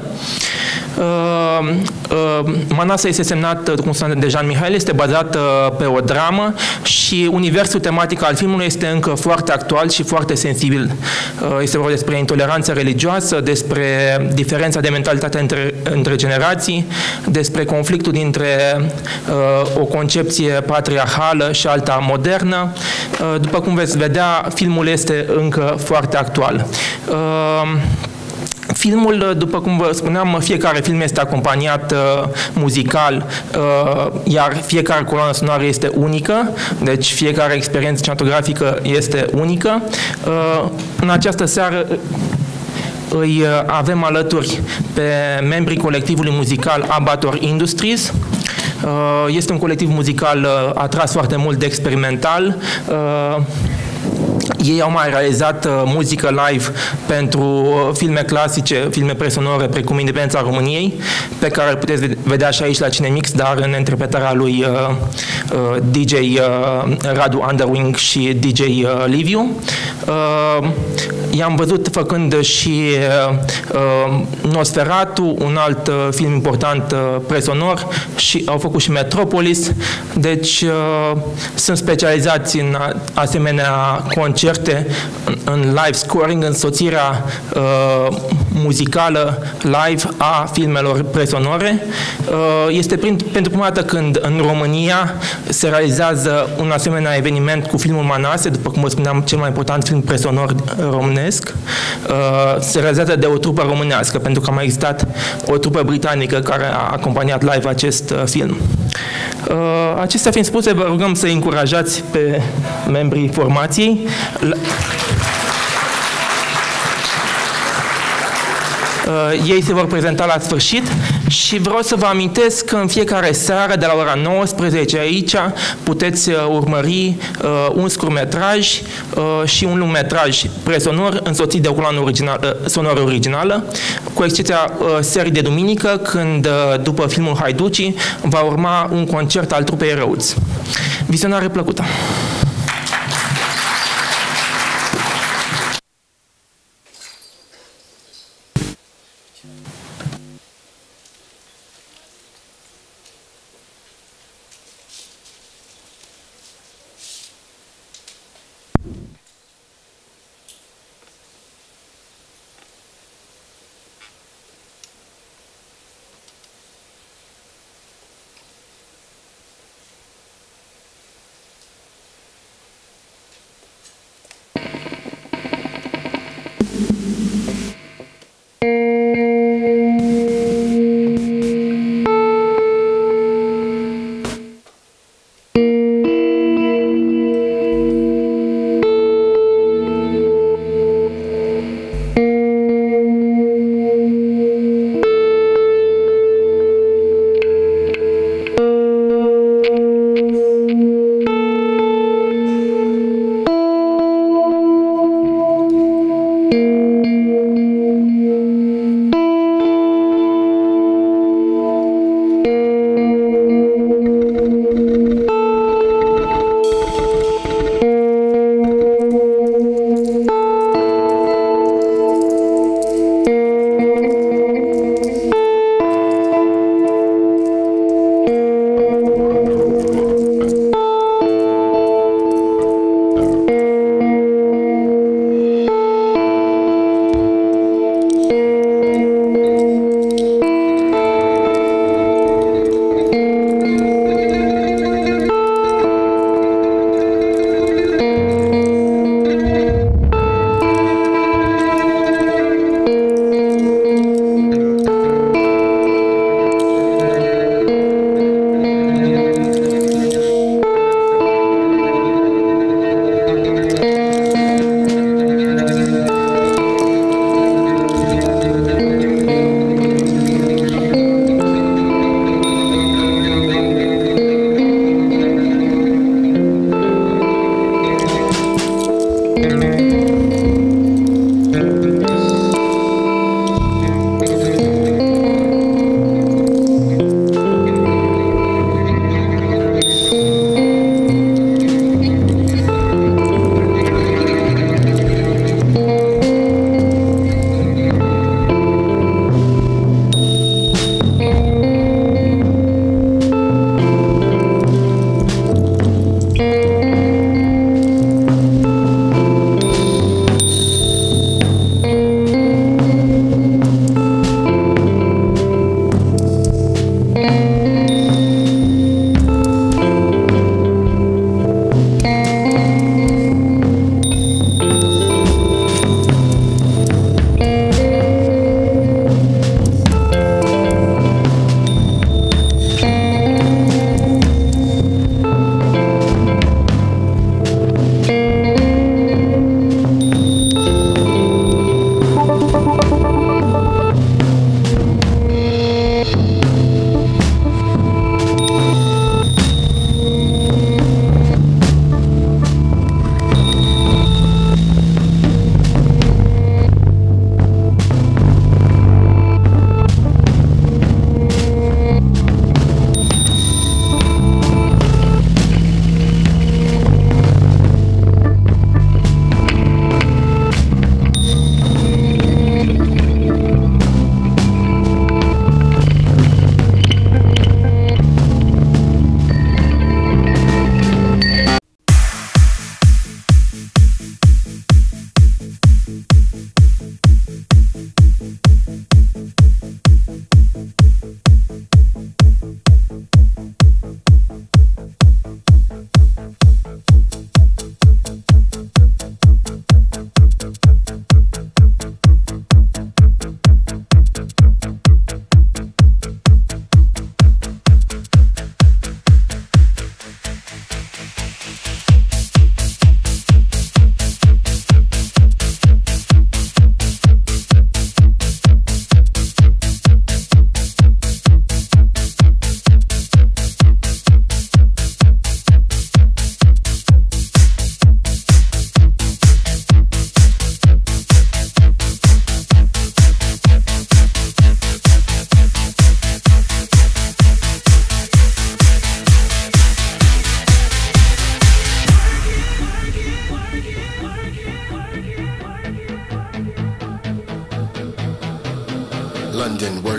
Manase este semnat, cum spuneam, de Jean Mihail, este bazat pe o dramă și universul tematic al filmului este încă foarte actual și foarte sensibil. Este vorba despre intoleranță religioasă, despre diferența de mentalitate între generații, despre conflictul dintre o concepție patriarhală și alta modernă. După cum veți vedea, filmul este încă foarte actual. Filmul, după cum vă spuneam, fiecare film este acompaniat muzical, iar fiecare coloană sonoră este unică, deci fiecare experiență cinematografică este unică. În această seară îi avem alături pe membrii colectivului muzical Abator Industries. Este un colectiv muzical atras foarte mult de experimental. Ei au mai realizat muzică live pentru filme clasice, filme presonore, precum Independența României, pe care îl puteți vedea și aici la Cinemix, dar în interpretarea lui DJ Radu Underwing și DJ Liviu. I-am văzut făcând și Nosferatu, un alt film important presonor, și au făcut și Metropolis, deci sunt specializați în asemenea concerte, în live scoring, însoțirea muzicală live a filmelor presonore. Este pentru prima dată când în România se realizează un asemenea eveniment cu filmul Manase, după cum vă spuneam, cel mai important film presonor românesc. Se realizează de o trupă românească, pentru că a mai existat o trupă britanică care a acompaniat live acest film. Acestea fiind spuse, vă rugăm să încurajați pe membrii formației. Ei se vor prezenta la sfârșit și vreau să vă amintesc că în fiecare seară de la ora 19 aici puteți urmări un scurtmetraj și un lungmetraj presonor însoțit de o coloană sonoră originală, cu excepția serii de duminică, când după filmul Haiducii va urma un concert al trupei Răuți. Vizionare plăcută!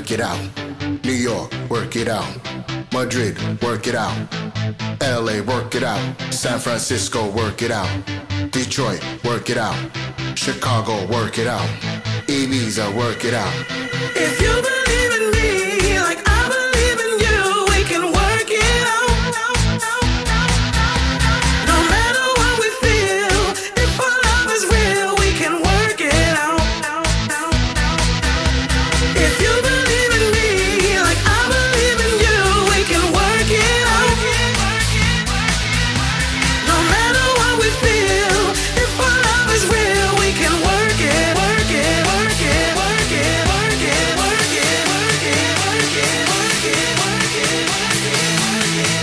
work it out. New York, work it out. Madrid, work it out. LA, work it out. San Francisco, work it out. Detroit, work it out. Chicago, work it out. Ibiza, work it out. If you believe in me like I believe in you, we can work it out. No matter what we feel, if our love is real, we can work it out. If you believe in me like I believe in you, we can work it out. No matter what we feel, if our love is real, we can work it, work it, work it, work it, work it, work it, work it, work it, work it, work it, work it.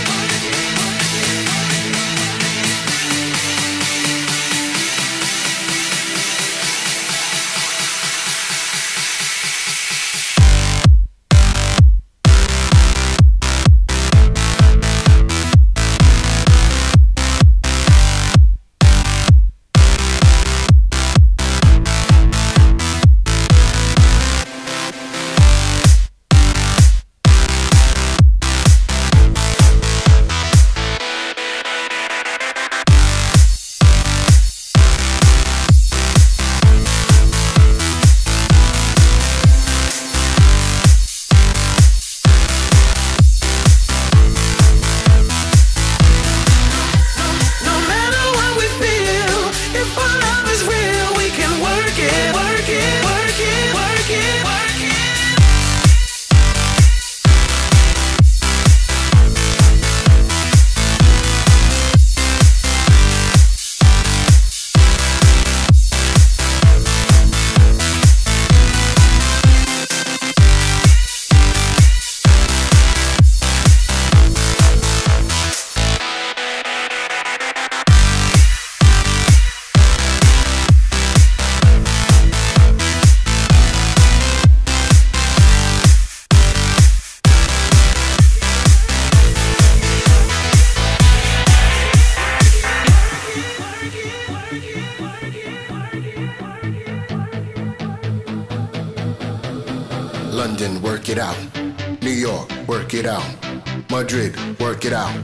London, work it out. New York, work it out. Madrid, work it out.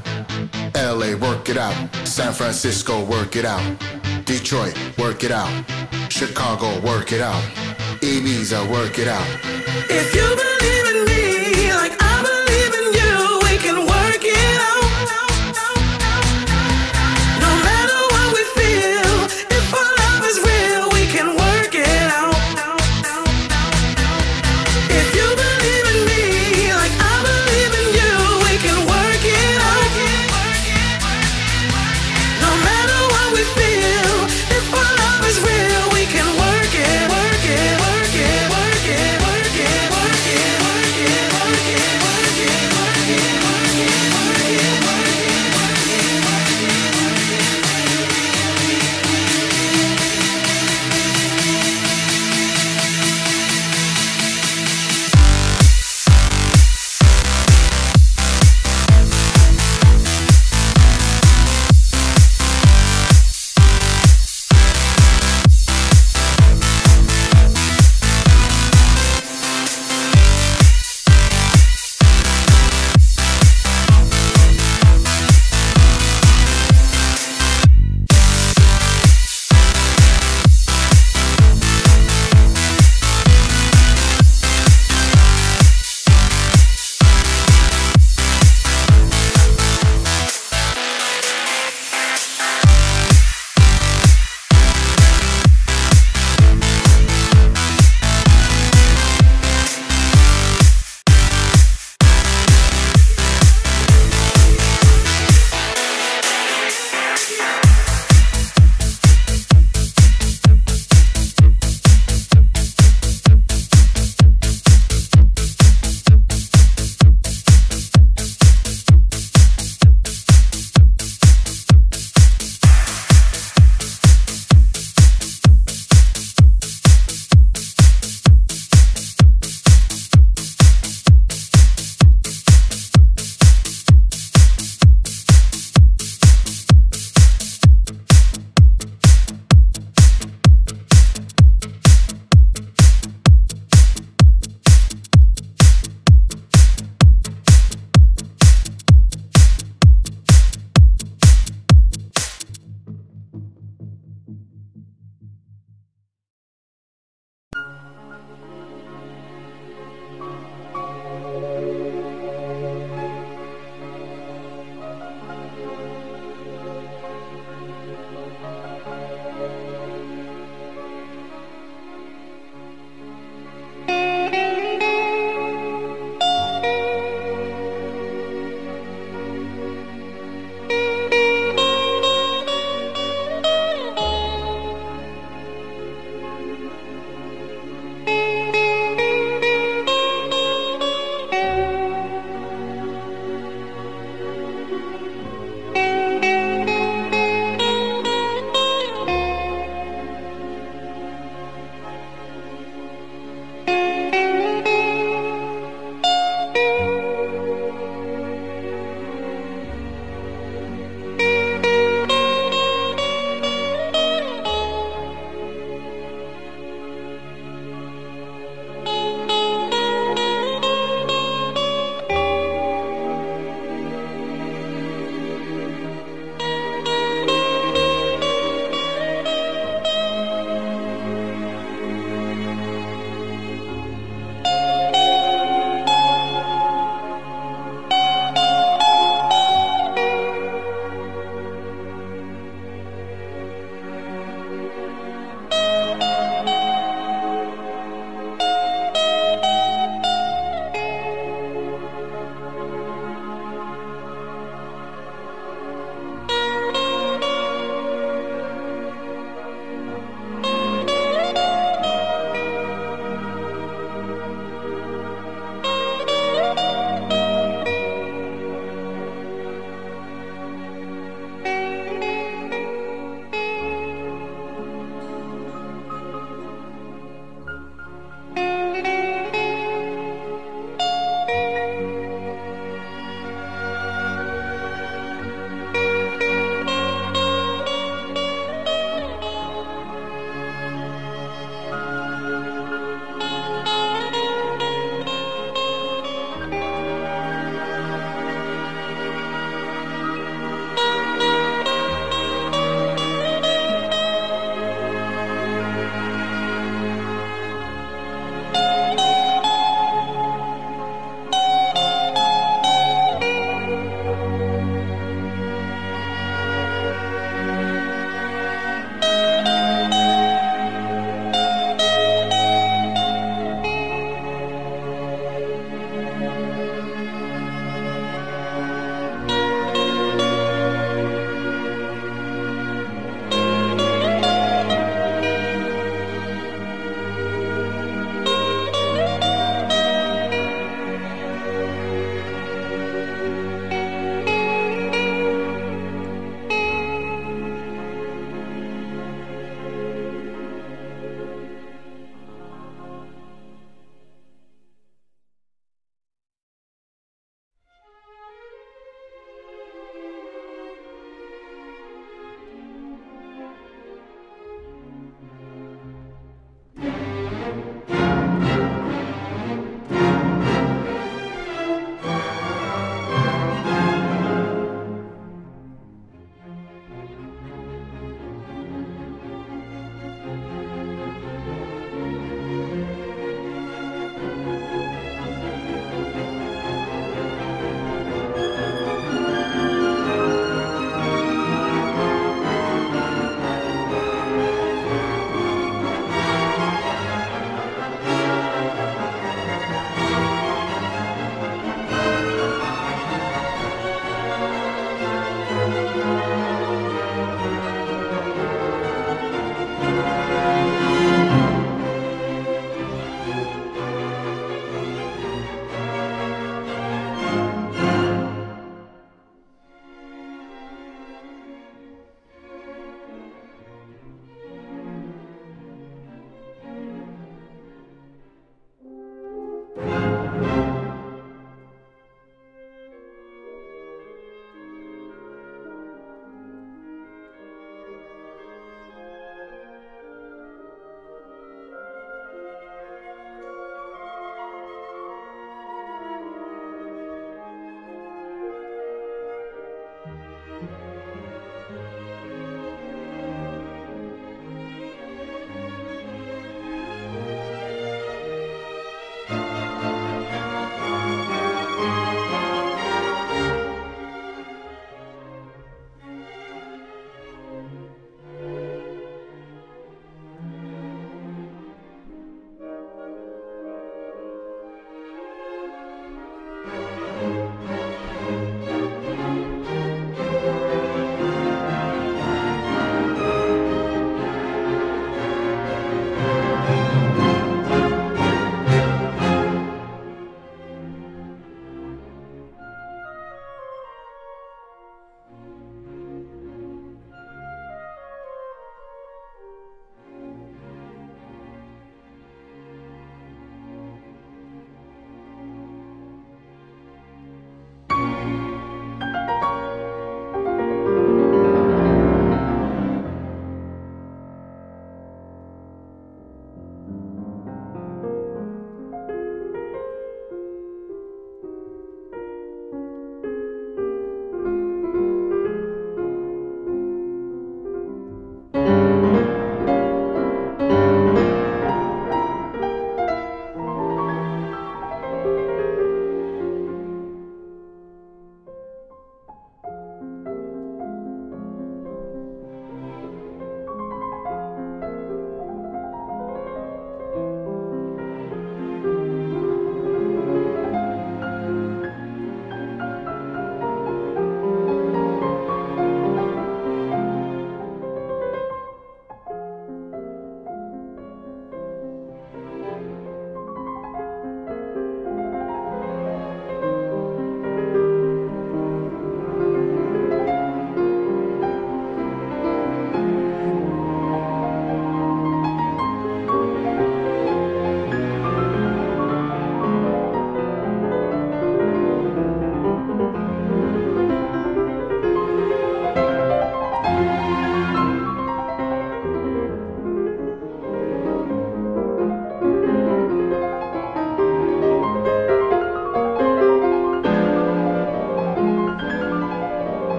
LA, work it out. San Francisco, work it out. Detroit, work it out. Chicago, work it out. Ibiza, work it out. If you believe in me like I believe in you, we can work it out. No matter what we feel, if our love is real, we can work it out. If you believe in me like I believe in you, we can work it out. No matter what we feel, if our love is real, we can work it, work it, work it, work it, work it, work it, work it, work it, work it, work it, work it, work it, work it.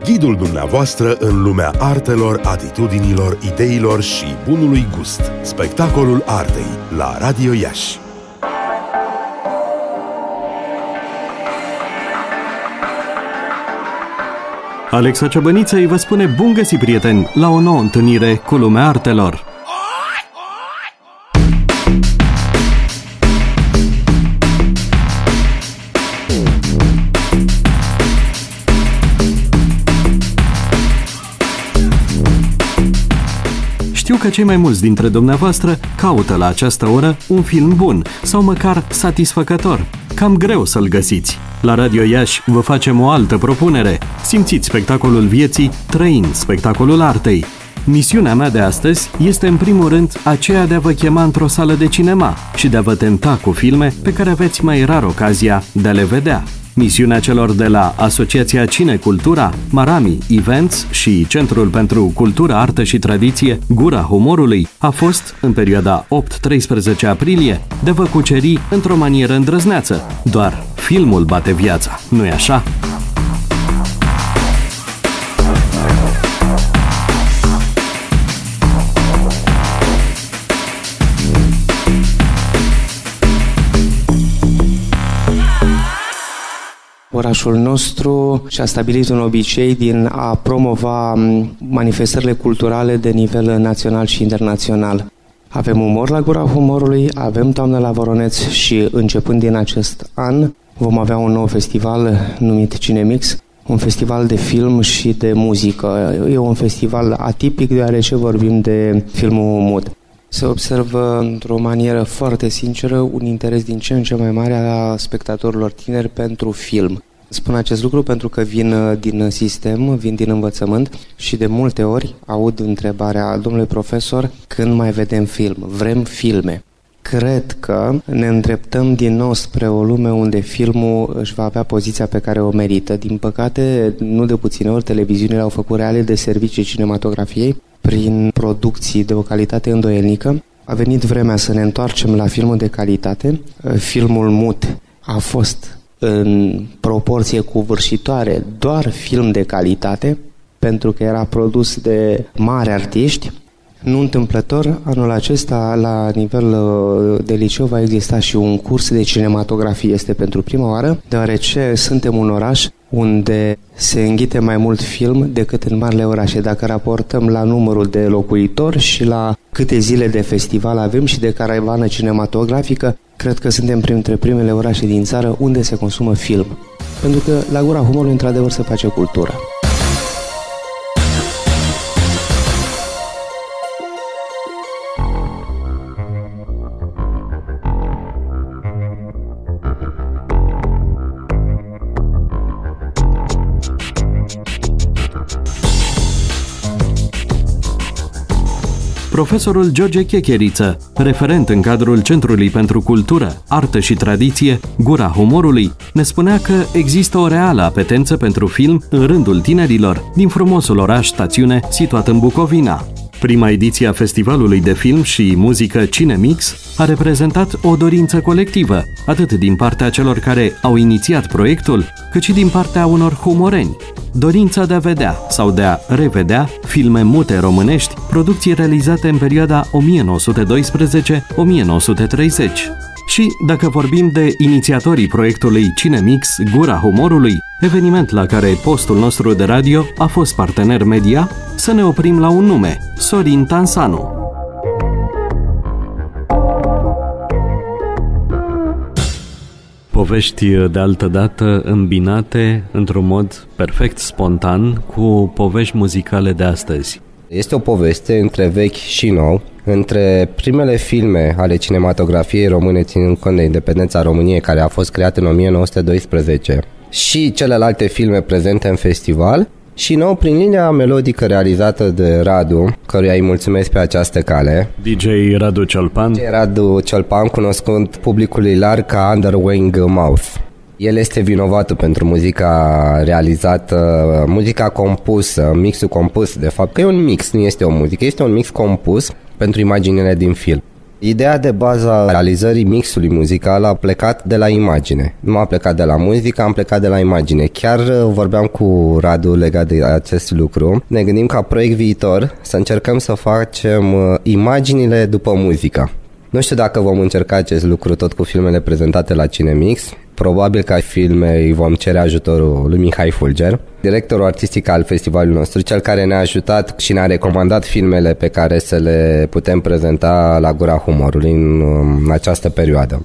ghidul dumneavoastră în lumea artelor, atitudinilor, ideilor și bunului gust. Spectacolul Artei la Radio Iași. Alexa Ciobăniță îi vă spune bun găsit, prieteni, la o nouă întâlnire cu lumea artelor. Știu că cei mai mulți dintre dumneavoastră caută la această oră un film bun sau măcar satisfăcător. Cam greu să-l găsiți. La Radio Iași vă facem o altă propunere. Simțiți spectacolul vieții trăind spectacolul artei. Misiunea mea de astăzi este în primul rând aceea de a vă chema într-o sală de cinema și de a vă tenta cu filme pe care aveți mai rar ocazia de a le vedea. Misiunea celor de la Asociația Cine Cultura, Marami Events și Centrul pentru Cultură, Artă și Tradiție Gura Humorului a fost, în perioada 8-13 aprilie, de vă cuceri într-o manieră îndrăzneață. Doar filmul bate viața, nu-i așa? Orașul nostru și-a stabilit un obicei din a promova manifestările culturale de nivel național și internațional. Avem umor la Gura Humorului, avem Toamnă la Voroneț și începând din acest an vom avea un nou festival numit Cinemix, un festival de film și de muzică. E un festival atipic deoarece vorbim de filmul mut. Se observă într-o manieră foarte sinceră un interes din ce în ce mai mare a spectatorilor tineri pentru film. Spun acest lucru pentru că vin din sistem, vin din învățământ și de multe ori aud întrebarea: domnule profesor, când mai vedem film? Vrem filme. Cred că ne îndreptăm din nou spre o lume unde filmul își va avea poziția pe care o merită. Din păcate, nu de puține ori, televiziunile au făcut reale de servicii cinematografiei prin producții de o calitate îndoielnică. A venit vremea să ne întoarcem la filmul de calitate. Filmul mut a fost în proporție covârșitoare doar film de calitate, pentru că era produs de mari artiști. Nu întâmplător, anul acesta, la nivel de liceu, va exista și un curs de cinematografie. Este pentru prima oară, deoarece suntem un oraș unde se înghite mai mult film decât în marile orașe. Dacă raportăm la numărul de locuitori și la câte zile de festival avem și de caravană cinematografică, cred că suntem printre primele orașe din țară unde se consumă film. Pentru că la Gura Humorului, într-adevăr, se face cultură. Profesorul George Checheriță, referent în cadrul Centrului pentru Cultură, Artă și Tradiție Gura Humorului, ne spunea că există o reală apetență pentru film în rândul tinerilor din frumosul oraș-stațiune situat în Bucovina. Prima ediție a festivalului de film și muzică Cinemix a reprezentat o dorință colectivă, atât din partea celor care au inițiat proiectul, cât și din partea unor humoreni. Dorința de a vedea sau de a revedea filme mute românești, producții realizate în perioada 1912-1930. Și, dacă vorbim de inițiatorii proiectului Cinemix Gura Humorului, eveniment la care postul nostru de radio a fost partener media, să ne oprim la un nume: Sorin Tansanu. Povești de altă dată îmbinate într-un mod perfect spontan cu povești muzicale de astăzi. Este o poveste între vechi și nou, între primele filme ale cinematografiei române, ținând cont de independența României, care a fost creată în 1912, și celelalte filme prezente în festival, și nou prin linia melodică realizată de Radu, căruia îi mulțumesc pe această cale. DJ Radu Ciolpan. DJ Radu Ciolpan, cunoscut publicului larg ca Underwing Mouth. El este vinovatul pentru muzica realizată, muzica compusă, mixul compus, de fapt, că e un mix, nu este o muzică, este un mix compus pentru imaginile din film. Ideea de bază a realizării mixului muzical a plecat de la imagine. Nu a plecat de la muzică, am plecat de la imagine. Chiar vorbeam cu Radu legat de acest lucru. Ne gândim ca proiect viitor să încercăm să facem imaginile după muzică. Nu știu dacă vom încerca acest lucru tot cu filmele prezentate la Cinemix. Probabil ca filme îi vom cere ajutorul lui Mihai Fulger, directorul artistic al festivalului nostru, cel care ne-a ajutat și ne-a recomandat filmele pe care să le putem prezenta la Gura Humorului în această perioadă.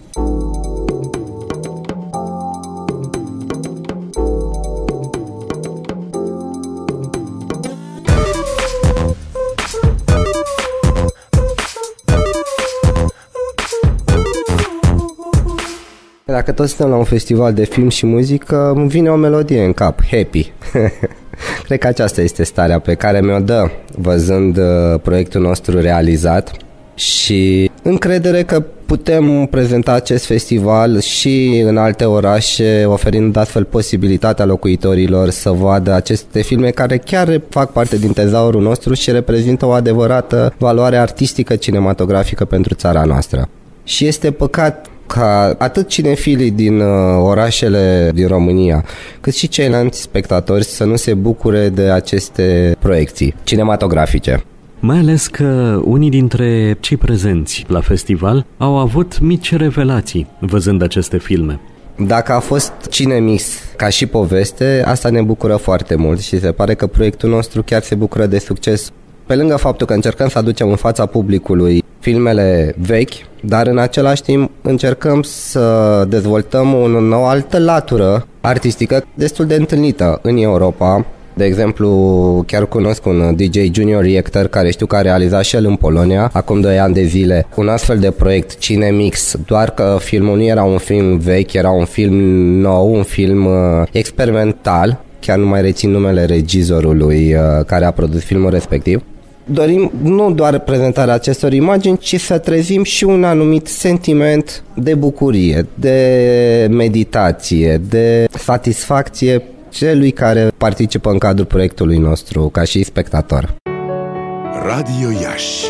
Dacă tot suntem la un festival de film și muzică, îmi vine o melodie în cap, Happy. Cred că aceasta este starea pe care mi-o dă văzând proiectul nostru realizat și încredere că putem prezenta acest festival și în alte orașe, oferind astfel posibilitatea locuitorilor să vadă aceste filme care chiar fac parte din tezaurul nostru și reprezintă o adevărată valoare artistică cinematografică pentru țara noastră. Și este păcat ca atât cinefilii din orașele din România, cât și ceilalți spectatori să nu se bucure de aceste proiecții cinematografice. Mai ales că unii dintre cei prezenți la festival au avut mici revelații văzând aceste filme. Dacă a fost Cinemix ca și poveste, asta ne bucură foarte mult și se pare că proiectul nostru chiar se bucură de succes. Pe lângă faptul că încercăm să aducem în fața publicului filmele vechi, dar în același timp încercăm să dezvoltăm o altă latură artistică destul de întâlnită în Europa. De exemplu, chiar cunosc un DJ Junior Reactor care știu că a realizat și el în Polonia acum 2 ani de zile un astfel de proiect Cinemix, doar că filmul nu era un film vechi, era un film nou, un film experimental. Chiar nu mai rețin numele regizorului care a produs filmul respectiv. Dorim nu doar prezentarea acestor imagini, ci să trezim și un anumit sentiment de bucurie, de meditație, de satisfacție celui care participă în cadrul proiectului nostru ca și spectator. Radio Iași.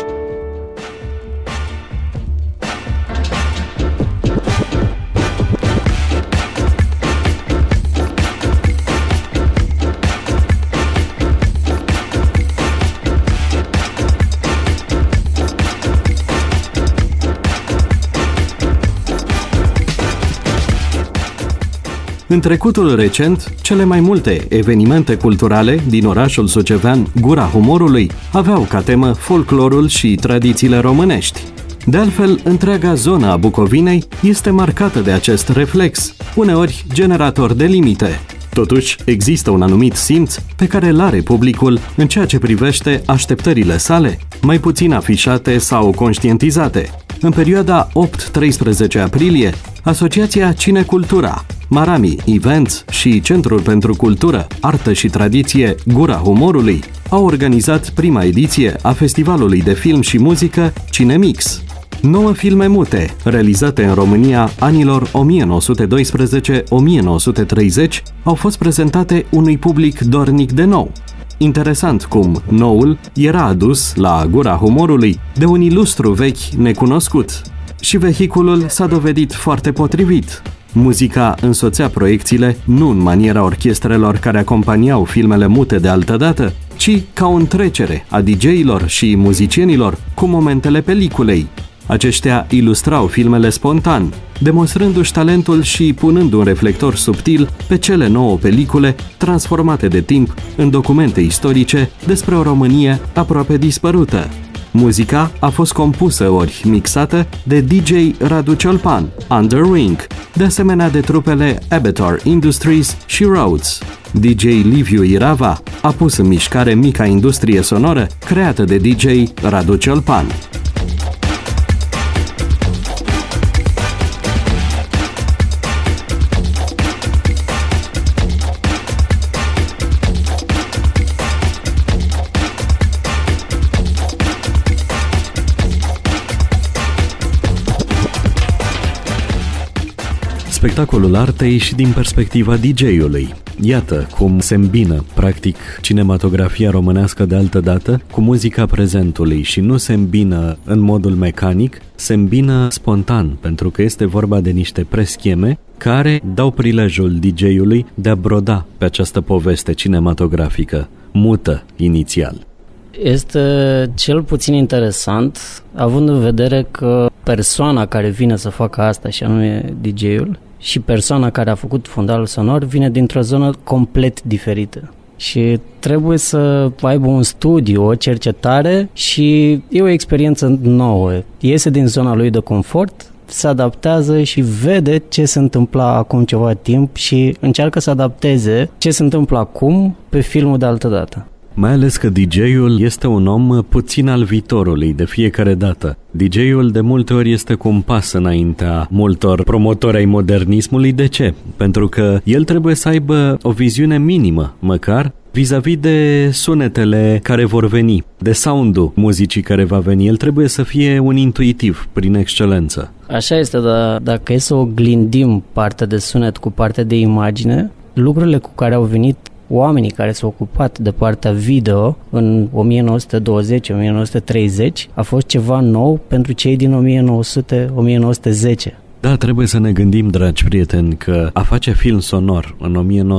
În trecutul recent, cele mai multe evenimente culturale din orașul sucevean Gura Humorului aveau ca temă folclorul și tradițiile românești. De altfel, întreaga zonă a Bucovinei este marcată de acest reflex, uneori generator de limite. Totuși, există un anumit simț pe care îl are publicul în ceea ce privește așteptările sale, mai puțin afișate sau conștientizate. În perioada 8-13 aprilie, Asociația Cinecultura, Marami Events și Centrul pentru Cultură, Artă și Tradiție Gura Humorului au organizat prima ediție a festivalului de film și muzică Cinemix. 9 filme mute, realizate în România anilor 1912-1930, au fost prezentate unui public dornic de nou. Interesant cum noul era adus la Gura Humorului de un ilustru vechi necunoscut. Și vehiculul s-a dovedit foarte potrivit. Muzica însoțea proiecțiile nu în maniera orchestrelor care acompaniau filmele mute de altădată, ci ca o întrecere a DJ-ilor și muzicienilor cu momentele peliculei. Aceștia ilustrau filmele spontan, demonstrându-și talentul și punând un reflector subtil pe cele 9 pelicule transformate de timp în documente istorice despre o Românie aproape dispărută. Muzica a fost compusă ori mixată de DJ Radu Ciolpan, Underwing, de asemenea de trupele Abattoir Industries și Rhodes. DJ Liviu Irava a pus în mișcare mica industrie sonoră creată de DJ Radu Ciolpan. spectacolul artei și din perspectiva DJ-ului. Iată cum se îmbină, practic, cinematografia românească de altă dată cu muzica prezentului și nu se îmbină în modul mecanic, se îmbină spontan, pentru că este vorba de niște prescheme care dau prilejul DJ-ului de a broda pe această poveste cinematografică, mută inițial. Este cel puțin interesant, având în vedere că persoana care vine să facă asta, și anume DJ-ul, și persoana care a făcut fundalul sonor vine dintr-o zonă complet diferită. Și trebuie să aibă un studiu, o cercetare și e o experiență nouă. Iese din zona lui de confort, se adaptează și vede ce se întâmpla acum ceva timp și încearcă să adapteze ce se întâmplă acum pe filmul de altă dată. Mai ales că DJ-ul este un om puțin al viitorului de fiecare dată. DJ-ul de multe ori este cu un pas înaintea multor promotori ai modernismului. De ce? Pentru că el trebuie să aibă o viziune minimă, măcar, vis-a-vis de sunetele care vor veni, de sound-ul muzicii care va veni. El trebuie să fie un intuitiv, prin excelență. Așa este, dar dacă e să oglindim partea de sunet cu partea de imagine, lucrurile cu care au venit oamenii care s-au ocupat de partea video în 1920-1930 a fost ceva nou pentru cei din 1900-1910. Da, trebuie să ne gândim, dragi prieteni, că a face film sonor în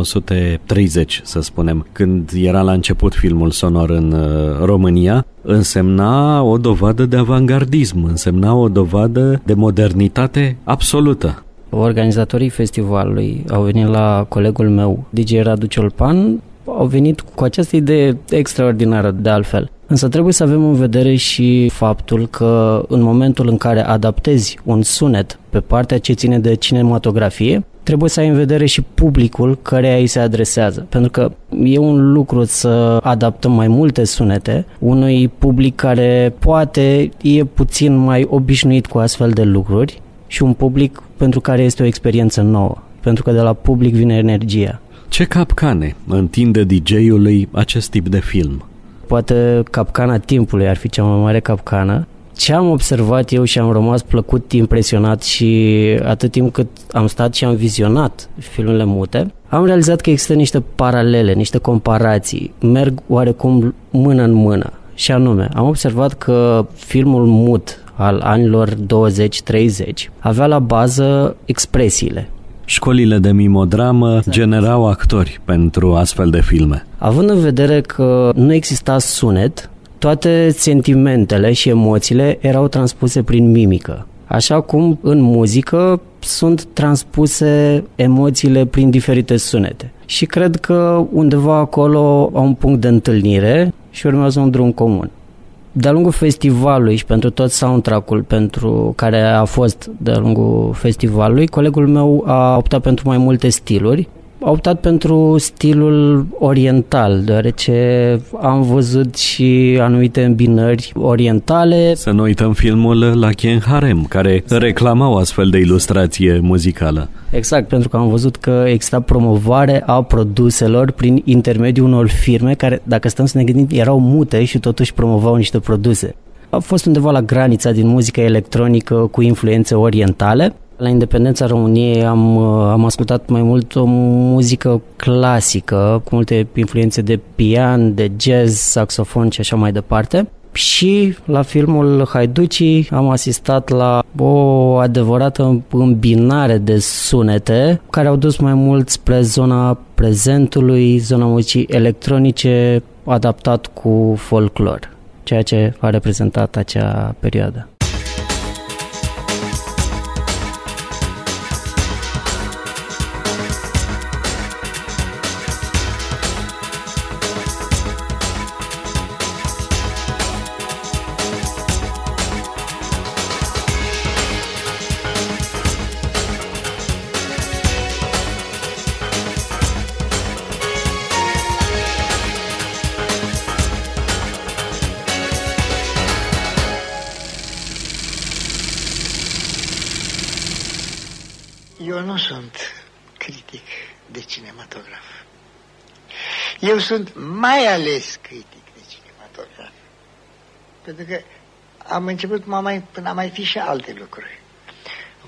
1930, să spunem, când era la început filmul sonor în România, însemna o dovadă de avangardism, însemna o dovadă de modernitate absolută. Organizatorii festivalului au venit la colegul meu, DJ Radu Ciolpan, au venit cu această idee extraordinară de altfel. Însă trebuie să avem în vedere și faptul că în momentul în care adaptezi un sunet pe partea ce ține de cinematografie, trebuie să ai în vedere și publicul căreia îi se adresează. Pentru că e un lucru să adaptăm mai multe sunete unui public care poate e puțin mai obișnuit cu astfel de lucruri și un public pentru care este o experiență nouă. Pentru că de la public vine energia. Ce capcane întinde DJ-ului acest tip de film? Poate capcana timpului ar fi cea mai mare capcană. Ce am observat eu și am rămas plăcut impresionat și atât timp cât am stat și am vizionat filmele mute, am realizat că există niște paralele, niște comparații, merg oarecum mână în mână. Și anume, am observat că filmul mut al anilor 20-30 avea la bază expresiile. Școlile de mimodramă generau actori pentru astfel de filme. Având în vedere că nu exista sunet, toate sentimentele și emoțiile erau transpuse prin mimică. Așa cum în muzică sunt transpuse emoțiile prin diferite sunete. Și cred că undeva acolo au un punct de întâlnire și urmează un drum comun. De-a lungul festivalului și pentru tot soundtrack-ul pentru care a fost de-a lungul festivalului, colegul meu a optat pentru mai multe stiluri. A optat pentru stilul oriental, deoarece am văzut și anumite îmbinări orientale. Să nu uităm filmul Lucky and Harem, care reclama o astfel de ilustrație muzicală. Exact, pentru că am văzut că exista promovare a produselor prin intermediul unor firme care, dacă stăm să ne gândim, erau mute și totuși promovau niște produse. A fost undeva la granița din muzica electronică cu influențe orientale. La independența României am ascultat mai mult o muzică clasică, cu multe influențe de pian, de jazz, saxofon și așa mai departe. Și la filmul Haiducii am asistat la o adevărată îmbinare de sunete care au dus mai mult spre zona prezentului, zona muzicii electronice, adaptat cu folclor, ceea ce a reprezentat acea perioadă. Eu nu sunt critic de cinematograf. Eu sunt mai ales critic de cinematograf. Pentru că am început până a mai fi și alte lucruri. Am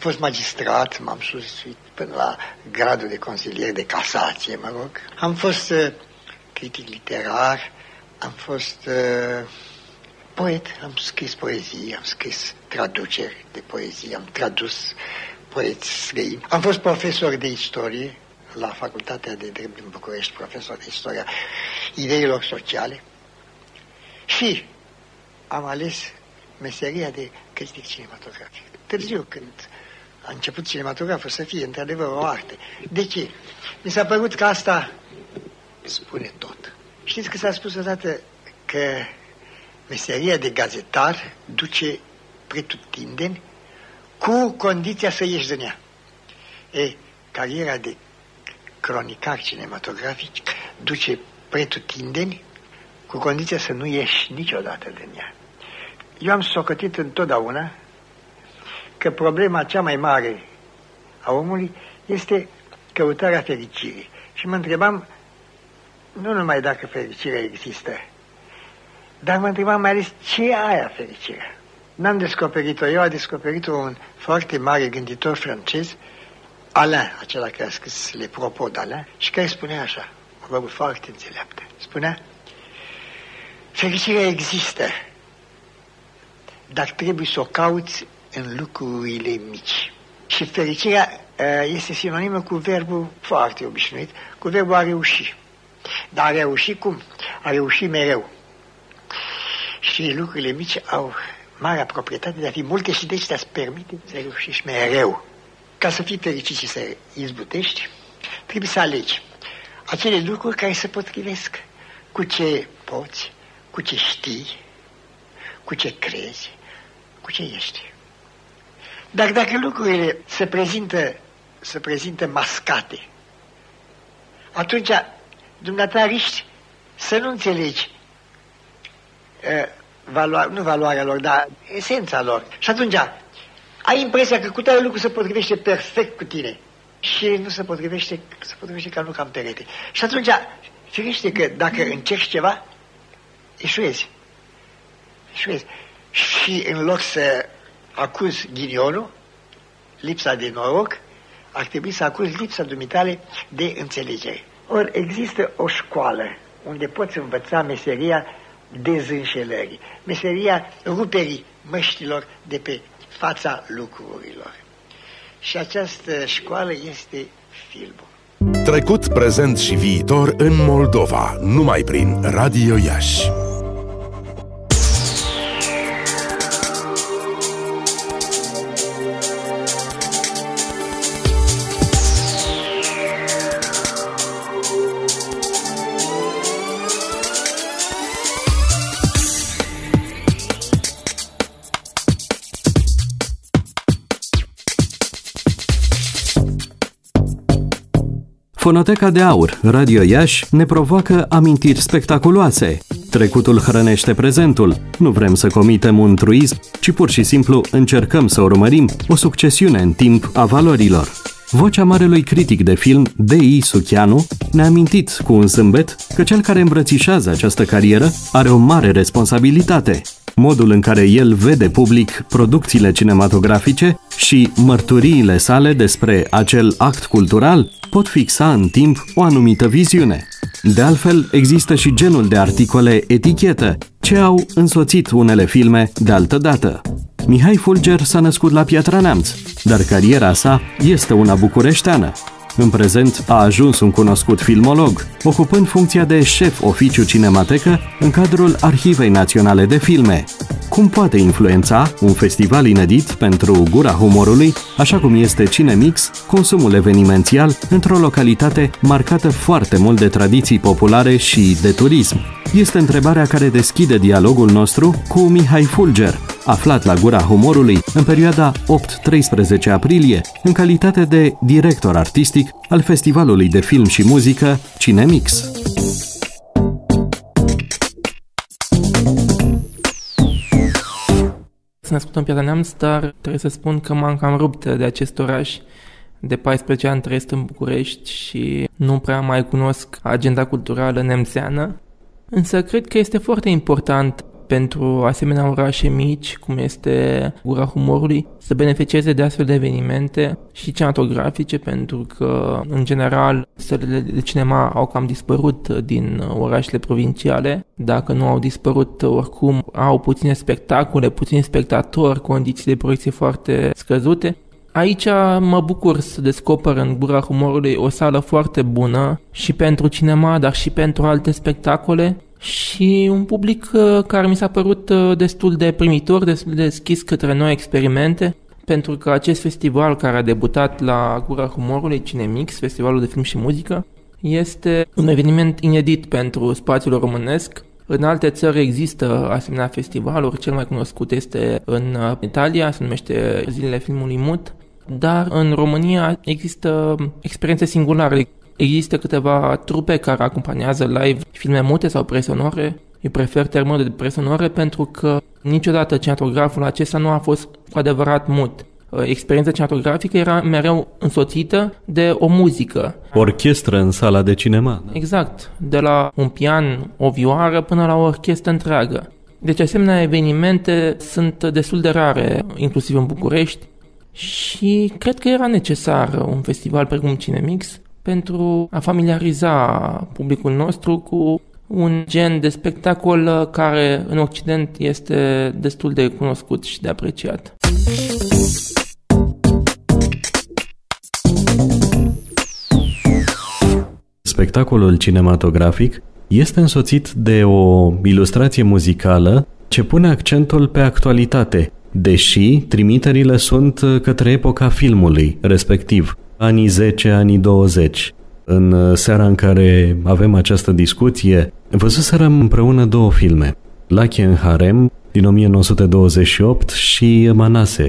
fost magistrat, m-am susținut până la gradul de consilier de casație, mă rog. Am fost critic literar, am fost poet, am scris poezii, am scris traduceri de poezie, am tradus poeți străini. Am fost profesor de istorie la Facultatea de Drept din București, profesor de istoria ideilor sociale și am ales meseria de critic cinematografic. Târziu, când a început cinematograful să fie într-adevăr o artă. De ce? Mi s-a părut că asta spune tot. Știți că s-a spus odată că meseria de gazetar duce pretutindeni cu condiția să ieși din ea. Cariera de cronicar cinematografic duce pretutindeni cu condiția să nu ieși niciodată din ea. Eu am socotit întotdeauna că problema cea mai mare a omului este căutarea fericirii. Și mă întrebam nu numai dacă fericirea există, dar mă întrebam mai ales ce e aia fericirea. N-am descoperit-o eu, a descoperit-o un foarte mare gânditor francez, Alain, acela care a scris Les Propos d'Alain, și care spunea așa, o vorbă foarte înțeleaptă. Spunea, fericirea există, dar trebuie să o cauți în lucrurile mici. Și fericirea este sinonimă cu verbul foarte obișnuit, cu verbul a reuși. Dar a reuși cum? A reuși mereu. Și lucrurile mici au marea proprietate de a fi multe și deci te-ați permite să reușești mereu. Ca să fii fericit și să izbutești, trebuie să alegi acele lucruri care se potrivesc cu ce poți, cu ce știi, cu ce crezi, cu ce ești. Dar dacă lucrurile se prezintă mascate, atunci dumneata riști să nu înțelegi nu valoarea lor, dar esența lor. Și atunci ai impresia că cu tare lucru se potrivește perfect cu tine și nu se potrivește ca nu cam perete. Și atunci, firește că dacă încerci ceva, eșuezi. Și în loc să acuzi ghinionul, lipsa de noroc, ar trebui să acuzi lipsa dumitale de înțelegere. Ori există o școală unde poți învăța meseria dezînșelării, meseria ruperii măștilor de pe fața lucrurilor. Și această școală este filmul. Trecut, prezent și viitor în Moldova, numai prin Radio Iași. Fonoteca de Aur, Radio Iași, ne provoacă amintiri spectaculoase. Trecutul hrănește prezentul. Nu vrem să comitem un truism, ci pur și simplu încercăm să urmărim o succesiune în timp a valorilor. Vocea marelui critic de film, D.I. Sucheanu, ne-a amintit cu un zâmbet că cel care îmbrățișează această carieră are o mare responsabilitate. Modul în care el vede public producțiile cinematografice și mărturiile sale despre acel act cultural pot fixa în timp o anumită viziune. De altfel, există și genul de articole etichetă, ce au însoțit unele filme de altă dată. Mihai Fulger s-a născut la Piatra Neamț, dar cariera sa este una bucureșteană. În prezent a ajuns un cunoscut filmolog, ocupând funcția de șef oficiu cinematecă în cadrul Arhivei Naționale de Filme. Cum poate influența un festival inedit pentru Gura Humorului, așa cum este Cinemix, consumul evenimențial într-o localitate marcată foarte mult de tradiții populare și de turism? Este întrebarea care deschide dialogul nostru cu Mihai Fulger, aflat la Gura Humorului în perioada 8-13 aprilie, în calitate de director artistic al Festivalului de Film și Muzică Cinemix. Sunt născut în Piatra Neamț, dar trebuie să spun că m-am cam rupt de acest oraș. De 14 ani trăiesc în București și nu prea mai cunosc agenda culturală nemțeană. Însă cred că este foarte important pentru asemenea orașe mici, cum este Gura Humorului, să beneficieze de astfel de evenimente și cinematografice, pentru că, în general, sălile de cinema au cam dispărut din orașele provinciale. Dacă nu au dispărut, oricum au puține spectacole, puțini spectatori, condiții de proiecție foarte scăzute. Aici mă bucur să descoper în Gura Humorului o sală foarte bună și pentru cinema, dar și pentru alte spectacole și un public care mi s-a părut destul de primitor, destul de deschis către noi experimente, pentru că acest festival care a debutat la Gura Humorului, Cinemix, Festivalul de Film și Muzică, este un eveniment inedit pentru spațiul românesc. În alte țări există asemenea festivaluri, cel mai cunoscut este în Italia, se numește Zilele Filmului Mut, dar în România există experiențe singulare. Există câteva trupe care acompaniază live filme mute sau presonore. Eu prefer termenul de presonore pentru că niciodată cinematograful acesta nu a fost cu adevărat mut. Experiența cinematografică era mereu însoțită de o muzică. Orchestră în sala de cinema. Da? Exact, de la un pian, o vioară, până la o orchestră întreagă. Deci asemenea evenimente sunt destul de rare, inclusiv în București, și cred că era necesar un festival precum Cinemix pentru a familiariza publicul nostru cu un gen de spectacol care în Occident este destul de cunoscut și de apreciat. Spectacolul cinematografic este însoțit de o ilustrație muzicală ce pune accentul pe actualitate, deși trimiterile sunt către epoca filmului, respectiv anii 10, anii 20. În seara în care avem această discuție, văzuserăm împreună două filme, Lache în Harem din 1928 și Manase,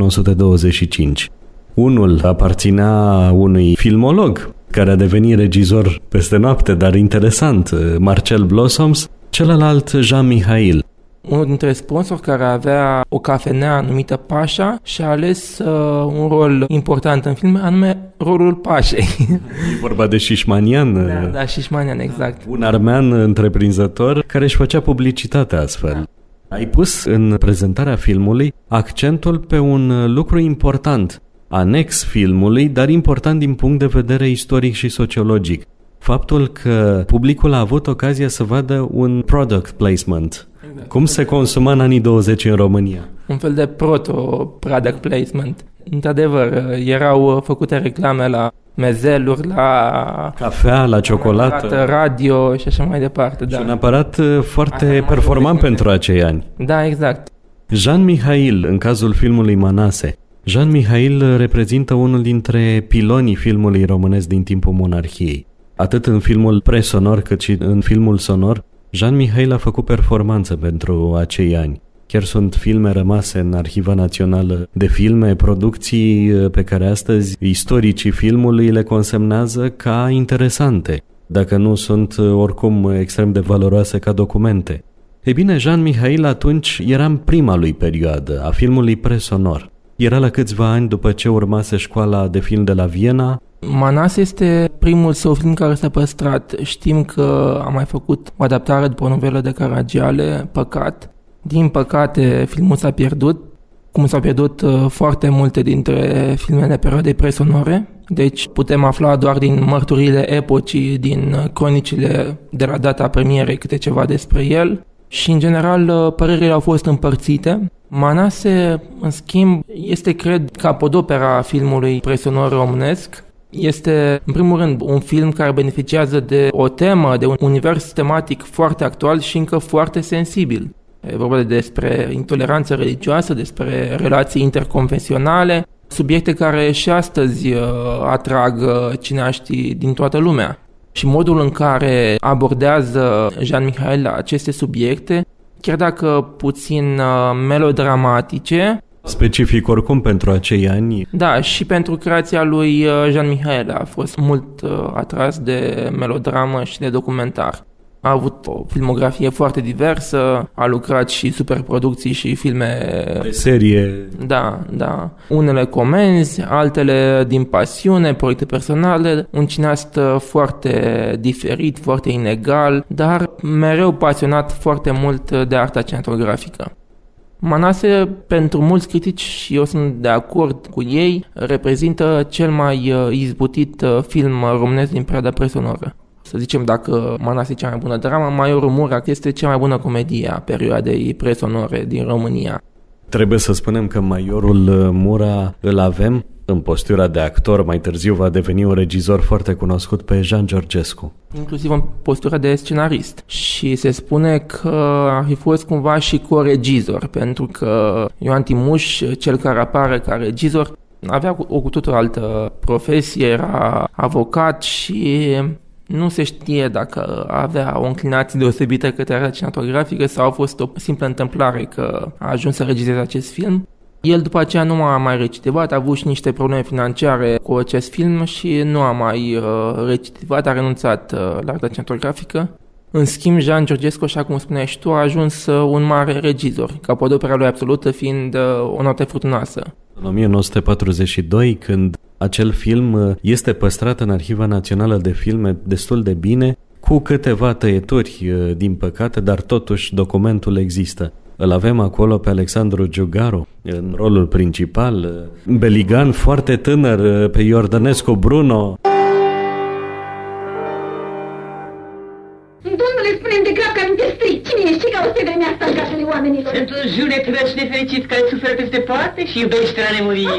1925. Unul aparținea unui filmolog care a devenit regizor peste noapte, dar interesant, Marcel Blossoms, celălalt Jean Mihail. Unul dintre sponsori care avea o cafenea numită Pașa și-a ales un rol important în film, anume rolul Pașei. E vorba de Șișmanian. Da, Șișmanian, exact. Un armean întreprinzător care își făcea publicitatea astfel. Da. Ai pus în prezentarea filmului accentul pe un lucru important, anex filmului, dar important din punct de vedere istoric și sociologic. Faptul că publicul a avut ocazia să vadă un product placement. Exact. Cum se consuma în anii 20 în România. Un fel de proto-product placement. Într-adevăr, erau făcute reclame la mezeluri, la cafea, la ciocolată, radio și așa mai departe. Și un aparat foarte performant pentru acei ani. Da, exact. Jean Mihail, în cazul filmului Manase, Jean Mihail reprezintă unul dintre pilonii filmului românesc din timpul monarhiei. Atât în filmul presonor cât și în filmul sonor, Jean Mihail a făcut performanță pentru acei ani. Chiar sunt filme rămase în Arhiva Națională de Filme, producții pe care astăzi istoricii filmului le consemnează ca interesante, dacă nu sunt oricum extrem de valoroase ca documente. Ei bine, Jean Mihail atunci era în prima lui perioadă, a filmului presonor. Era la câțiva ani după ce urmase școala de film de la Viena. Manase este primul său film care s-a păstrat. Știm că a mai făcut o adaptare după o novelă de Caragiale, Păcat. Din păcate, filmul s-a pierdut, cum s-au pierdut foarte multe dintre filmele perioadei presonore. Deci putem afla doar din mărturiile epocii, din cronicile de la data premierei câte ceva despre el. Și, în general, părerile au fost împărțite. Manase, în schimb, este, cred, capodopera filmului presonor românesc. Este, în primul rând, un film care beneficiază de o temă, de un univers tematic foarte actual și încă foarte sensibil. E vorba despre intoleranță religioasă, despre relații interconfesionale, subiecte care și astăzi atrag cineaștii din toată lumea. Și modul în care abordează Jean Mihail aceste subiecte, chiar dacă puțin melodramatice, specific oricum pentru acei ani. Da, și pentru creația lui Jean Mihail a fost mult atras de melodramă și de documentar. A avut o filmografie foarte diversă, a lucrat și superproducții și filme... De serie. Da. Unele comenzi, altele din pasiune, proiecte personale, un cineast foarte diferit, foarte inegal, dar mereu pasionat foarte mult de arta cinematografică. Manase, pentru mulți critici, și eu sunt de acord cu ei, reprezintă cel mai izbutit film românesc din perioada presonoră. Să zicem, dacă Manase e cea mai bună dramă, Maiorul Murat este cea mai bună comedie a perioadei presonore din România. Trebuie să spunem că Maiorul Mura îl avem în postura de actor, mai târziu va deveni un regizor foarte cunoscut pe Jean Georgescu. Inclusiv în postura de scenarist. Și se spune că ar fi fost cumva și co-regizor, pentru că Ioan Timuș, cel care apare ca regizor, avea o cu totul altă profesie, era avocat și nu se știe dacă avea o înclinație deosebită către arta cinematografică sau a fost o simplă întâmplare că a ajuns să regizeze acest film. El după aceea nu a mai recidivat, a avut și niște probleme financiare cu acest film și nu a mai recidivat, a renunțat la arta cinematografică. În schimb, Jean Georgescu, așa cum spuneai și tu, a ajuns un mare regizor, capodopera lui absolută fiind O noapte furtunoasă. În 1942, când acel film este păstrat în Arhiva Națională de Filme destul de bine, cu câteva tăieturi, din păcate, dar totuși documentul există. Îl avem acolo pe Alexandru Giugaru în rolul principal, Beligan foarte tânăr, pe Iordănescu Bruno. Domnule, spune-mi de grab că am te strig. Cine ești? Ce cauți pe vremea asta în casele oamenilor? Sunt un junetăraș nefericit care suferă peste poate și iubește la nemurire.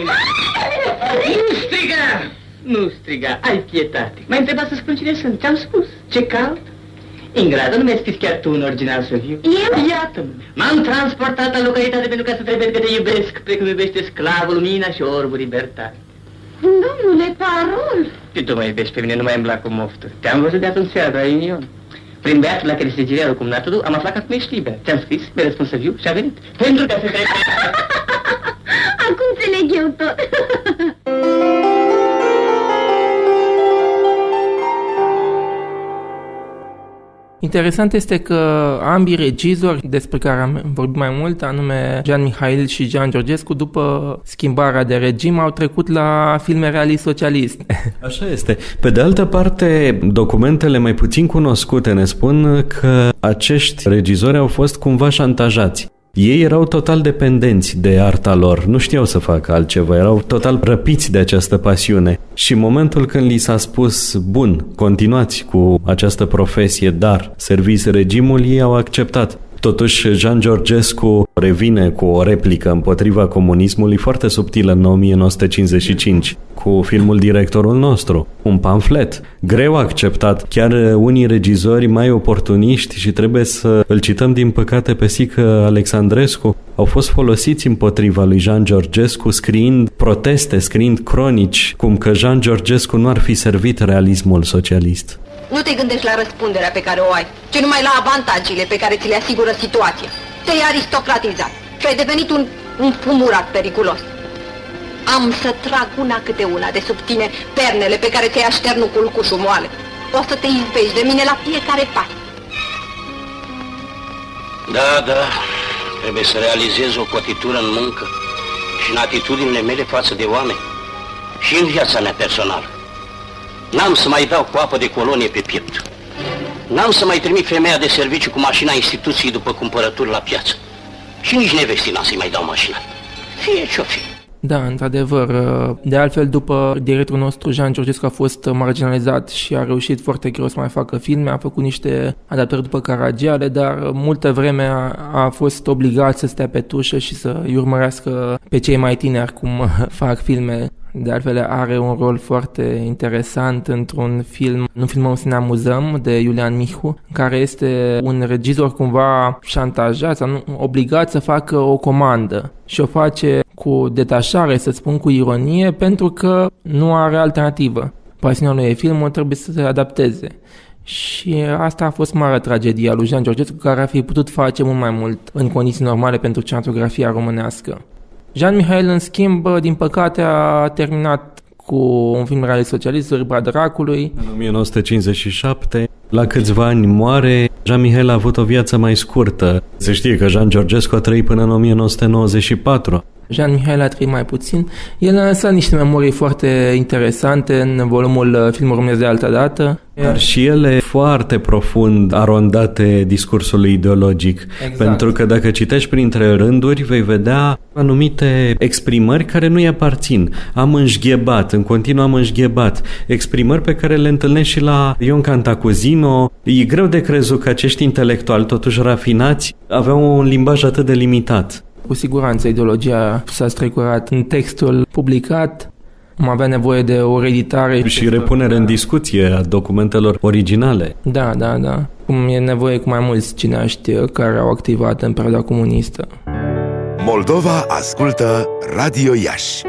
Nu striga, ai pietate. M-ai întrebat să spun cine sunt, ți-am spus. Ce caut? Ingrada, nu mi-ai scris chiar tu un original să fiu? Eu? Iată-mă. M-am transportat la localitate pentru ca să trebuie că te iubesc, precum iubește sclavul lumina și orbul libertate. Domnule, parol! Și tu mă iubești pe mine, nu mai îmi plac cu mofturi. Te-am văzut de atunci seara la reunion. Prin băiatul la care se girea cum natul, am aflat că acum ești liber. Ți-am scris, mi-ai răspuns să viu și a venit. Pentru ca să te... Acum înțeleg eu tot. Interesant este că ambii regizori despre care am vorbit mai mult, anume Jean Mihail și Jean Georgescu, după schimbarea de regim, au trecut la filme realist-socialiste. Așa este. Pe de altă parte, documentele mai puțin cunoscute ne spun că acești regizori au fost cumva șantajați. Ei erau total dependenți de arta lor, nu știau să facă altceva, erau total răpiți de această pasiune. Și în momentul când li s-a spus, bun, continuați cu această profesie, dar serviți regimul, ei au acceptat. Totuși, Jean Georgescu revine cu o replică împotriva comunismului foarte subtilă în 1955, cu filmul Directorul nostru, un pamflet, greu acceptat, chiar unii regizori mai oportuniști, și trebuie să îl cităm din păcate pe Sică Alexandrescu, au fost folosiți împotriva lui Jean Georgescu, scriind proteste, scriind cronici, cum că Jean Georgescu nu ar fi servit realismul socialist. Nu te gândești la răspunderea pe care o ai, ci numai la avantajele pe care ți le asigură situația. Te-ai aristocratizat și ai devenit un fumurat periculos. Am să trag una câte una de sub tine pernele pe care ți-ai așternut cu culcușul moale. O să te izbești de mine la fiecare pas. Da, trebuie să realizez o cotitură în muncă și în atitudinile mele față de oameni și în viața mea personală. N-am să mai dau cu apă de colonie pe piept. N-am să mai trimit femeia de serviciu cu mașina instituției după cumpărături la piață. Și nici nevestii n-am să-i mai dau mașina. Fie ce-o fi. Da, într-adevăr. De altfel, după directorul nostru, Jean Georgescu a fost marginalizat și a reușit foarte greu să mai facă filme. A făcut niște adaptări după Caragiale, dar multă vreme a fost obligat să stea pe tușă și să îi urmărească pe cei mai tineri cum fac filme. De altfel, are un rol foarte interesant într-un film, nu filmăm să ne amuzăm, de Iulian Mihu, în care este un regizor cumva șantajat sau obligat să facă o comandă și o face cu detașare, să spun cu ironie, pentru că nu are alternativă. Pasiunea lui e filmul, trebuie să se adapteze. Și asta a fost mare tragedia lui Jean Georgescu, care ar fi putut face mult mai mult în condiții normale pentru cinematografia românească. Jean Mihail, în schimb, din păcate, a terminat cu un film realist socialist, Zârba Dracului. În 1957, la câțiva ani moare. Jean Mihail a avut o viață mai scurtă. Se știe că Jean Georgescu a trăit până în 1994. Jean Mihail a trăit mai puțin. El a lăsat niște memorii foarte interesante în volumul Filmul românesc de altă dată. Dar și ele foarte profund arondate discursului ideologic. Exact. Pentru că dacă citești printre rânduri, vei vedea anumite exprimări care nu-i aparțin. Am înșghebat, în continuu am înșghebat. Exprimări pe care le întâlnești și la Ion Cantacuzino. E greu de crezut că acești intelectuali, totuși rafinați, aveau un limbaj atât de limitat. Cu siguranță ideologia s-a strecurat în textul publicat. Am avea nevoie de o reeditare. Și repunere în discuție a documentelor originale. Da. Cum e nevoie cu mai mulți cineaști care au activat în perioada comunistă. Moldova ascultă Radio Iași.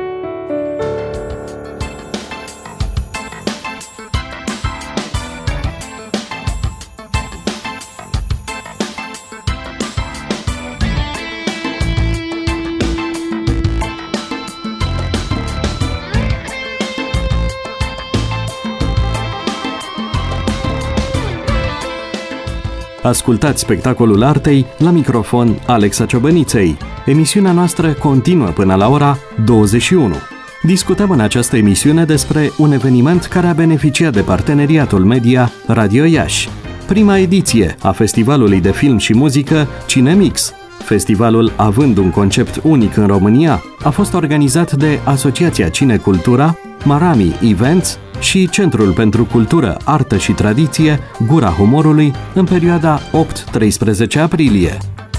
Ascultați Spectacolul Artei, la microfon Alexa Ciobăniței. Emisiunea noastră continuă până la ora 21. Discutăm în această emisiune despre un eveniment care a beneficiat de parteneriatul media Radio Iași. Prima ediție a Festivalului de Film și Muzică Cinemix. Festivalul, având un concept unic în România, a fost organizat de Asociația Cinecultura, Marami Events și Centrul pentru Cultură, Artă și Tradiție, Gura Humorului, în perioada 8-13 aprilie.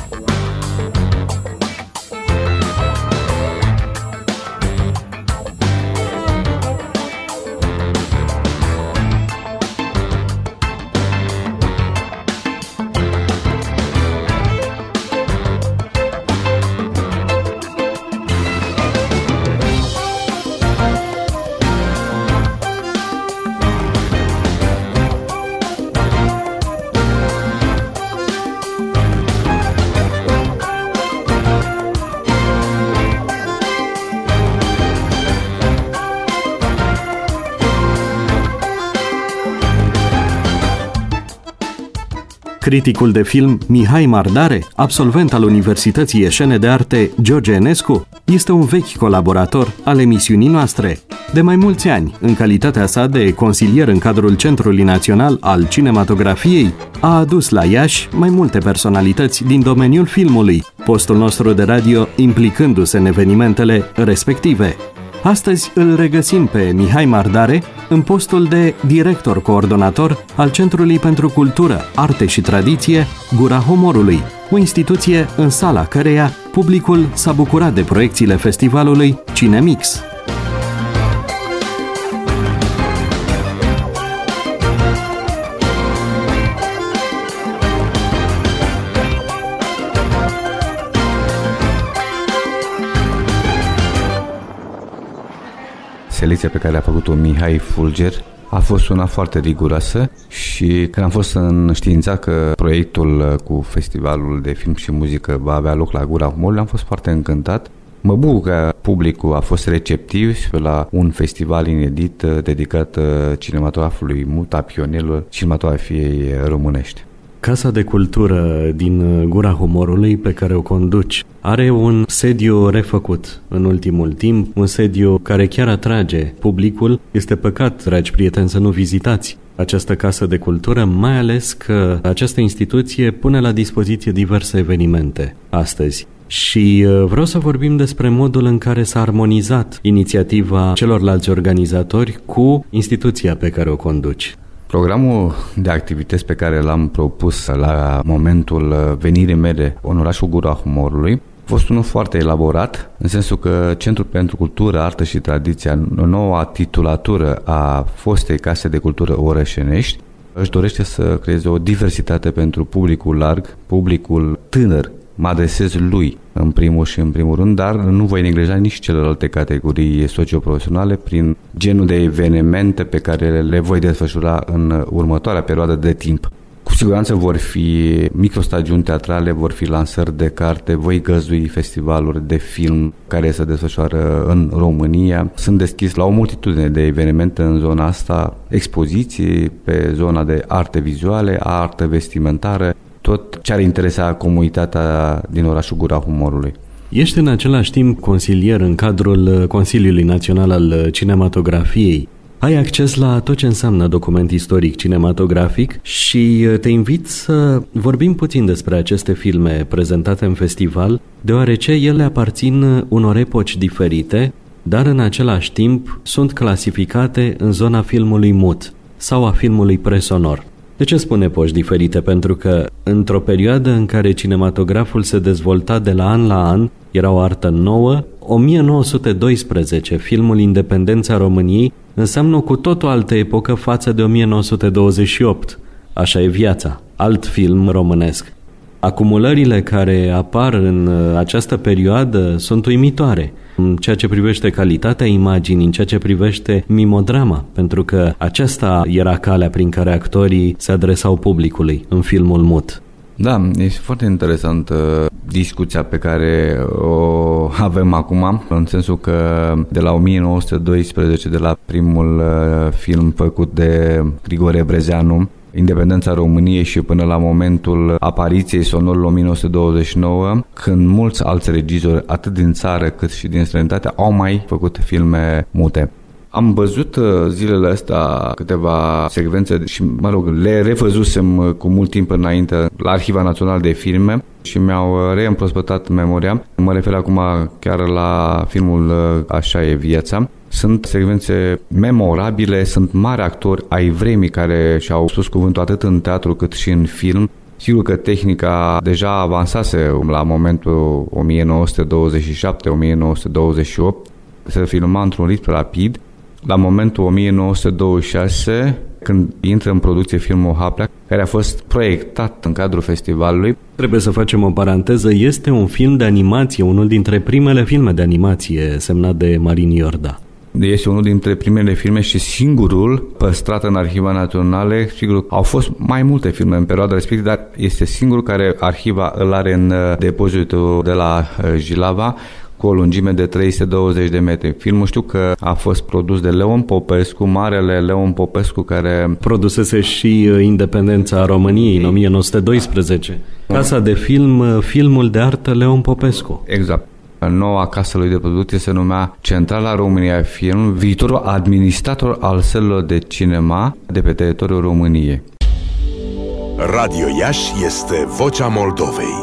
Criticul de film Mihai Mardare, absolvent al Universității Ieșene de Arte George Enescu, este un vechi colaborator al emisiunii noastre. De mai mulți ani, în calitatea sa de consilier în cadrul Centrului Național al Cinematografiei, a adus la Iași mai multe personalități din domeniul filmului, postul nostru de radio implicându-se în evenimentele respective. Astăzi îl regăsim pe Mihai Mardare în postul de director coordonator al Centrului pentru Cultură, Arte și Tradiție Gura Humorului, o instituție în sala căreia publicul s-a bucurat de proiecțiile festivalului Cinemix. Selecția pe care a făcut-o Mihai Fulger a fost una foarte riguroasă și când am fost înștiințat că proiectul cu Festivalul de Film și Muzică va avea loc la Gura Humorului, am fost foarte încântat. Mă bucur că publicul a fost receptiv la un festival inedit dedicat cinematografului mult, a pionierilor cinematografiei românești. Casa de Cultură din Gura Humorului, pe care o conduci, are un sediu refăcut în ultimul timp, un sediu care chiar atrage publicul. Este păcat, dragi prieteni, să nu vizitați această casă de cultură, mai ales că această instituție pune la dispoziție diverse evenimente astăzi. Și vreau să vorbim despre modul în care s-a armonizat inițiativa celorlalți organizatori cu instituția pe care o conduci. Programul de activități pe care l-am propus la momentul venirii mele în orașul Gura Humorului a fost unul foarte elaborat, în sensul că Centrul pentru Cultură, Artă și Tradiția, noua titulatură a fostei Case de Cultură Orășenești, își dorește să creeze o diversitate pentru publicul larg, publicul tânăr. Mă adresez lui în primul și în primul rând, dar nu voi neglija nici celelalte categorii socioprofesionale prin genul de evenimente pe care le voi desfășura în următoarea perioadă de timp. Cu siguranță vor fi microstagiuni teatrale, vor fi lansări de carte, voi găzdui festivaluri de film care se desfășoară în România. Sunt deschis la o multitudine de evenimente în zona asta, expoziții pe zona de arte vizuale, artă vestimentară, tot ce ar interesa comunitatea din orașul Gura Humorului. Ești în același timp consilier în cadrul Consiliului Național al Cinematografiei. Ai acces la tot ce înseamnă document istoric cinematografic și te invit să vorbim puțin despre aceste filme prezentate în festival, deoarece ele aparțin unor epoci diferite, dar în același timp sunt clasificate în zona filmului mut sau a filmului presonor. De ce spun epoci diferite? Pentru că într-o perioadă în care cinematograful se dezvolta de la an la an, era o artă nouă, 1912, filmul Independența României, înseamnă o cu tot o altă epocă față de 1928. Așa e viața, alt film românesc. Acumulările care apar în această perioadă sunt uimitoare, în ceea ce privește calitatea imaginii, în ceea ce privește mimodrama, pentru că aceasta era calea prin care actorii se adresau publicului în filmul mut. Da, este foarte interesantă discuția pe care o avem acum, în sensul că de la 1912, de la primul film făcut de Grigore Brezeanu, Independența României, și până la momentul apariției sonorului 1929, când mulți alți regizori, atât din țară cât și din străinătate, au mai făcut filme mute. Am văzut zilele astea câteva secvențe și, le revăzusem cu mult timp înainte la Arhiva Națională de Filme și mi-au reîmprospătat memoria. Mă refer acum chiar la filmul Așa e viața. Sunt secvențe memorabile, sunt mari actori ai vremii care și-au spus cuvântul atât în teatru cât și în film. Sigur că tehnica deja avansase la momentul 1927-1928, se filma într-un ritm rapid. La momentul 1926, când intră în producție filmul Haplea, care a fost proiectat în cadrul festivalului. Trebuie să facem o paranteză, este un film de animație, unul dintre primele filme de animație semnat de Marin Iorda. Este unul dintre primele filme și singurul păstrat în Arhiva Națională. Sigur, au fost mai multe filme în perioada respectivă, dar este singurul care Arhiva îl are în depozitul de la Jilava, cu o lungime de 320 de metri. Filmul știu că a fost produs de Leon Popescu, marele Leon Popescu, care produsese și Independența României în 1912. Casa de film, filmul de artă Leon Popescu. Exact. Noua casă lui de producție se numea Centrala România Film, viitorul administrator al sălilor de cinema de pe teritoriul României. Radio Iași este vocea Moldovei.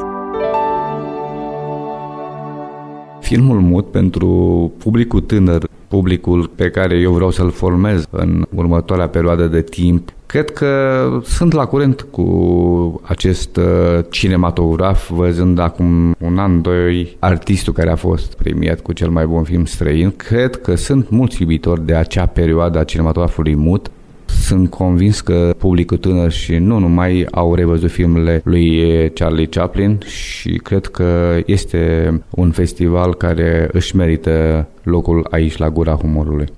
Filmul mut pentru publicul tânăr, publicul pe care eu vreau să-l formez în următoarea perioadă de timp, cred că sunt la curent cu acest cinematograf, văzând acum un an, doi, artistul care a fost premiat cu cel mai bun film străin. Cred că sunt mulți iubitori de acea perioadă a cinematografului mut. Sunt convins că publicul tânăr și nu numai au revăzut filmele lui Charlie Chaplin și cred că este un festival care își merită locul aici la Gura Humorului.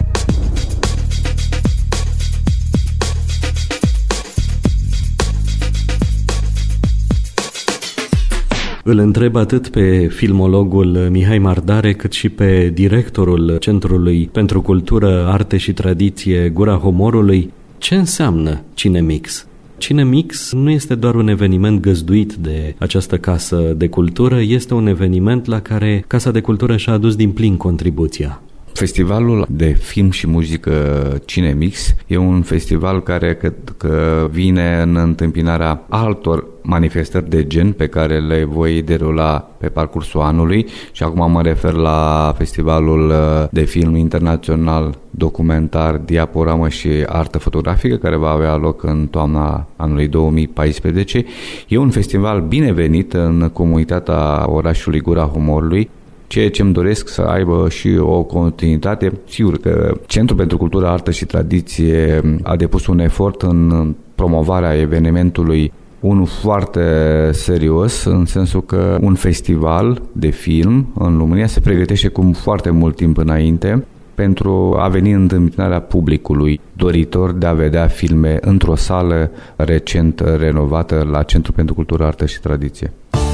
Îl întreb atât pe filmologul Mihai Mardare, cât și pe directorul Centrului pentru Cultură, Arte și Tradiție Gura Humorului, ce înseamnă Cinemix? Cinemix nu este doar un eveniment găzduit de această casă de cultură, este un eveniment la care Casa de Cultură și-a adus din plin contribuția. Festivalul de film și muzică Cinemix e un festival care cred că vine în întâmpinarea altor manifestări de gen pe care le voi derula pe parcursul anului și acum mă refer la Festivalul de Film Internațional Documentar, Diaporamă și Artă Fotografică, care va avea loc în toamna anului 2014. E un festival binevenit în comunitatea orașului Gura Humorului, ceea ce îmi doresc să aibă și o continuitate. Sigur că Centrul pentru Cultură, Artă și Tradiție a depus un efort în promovarea evenimentului, unul foarte serios, în sensul că un festival de film în România se pregătește cu foarte mult timp înainte. pentru a veni în întâmpinarea publicului doritor de a vedea filme într-o sală recent renovată la Centrul pentru Cultură, Artă și Tradiție.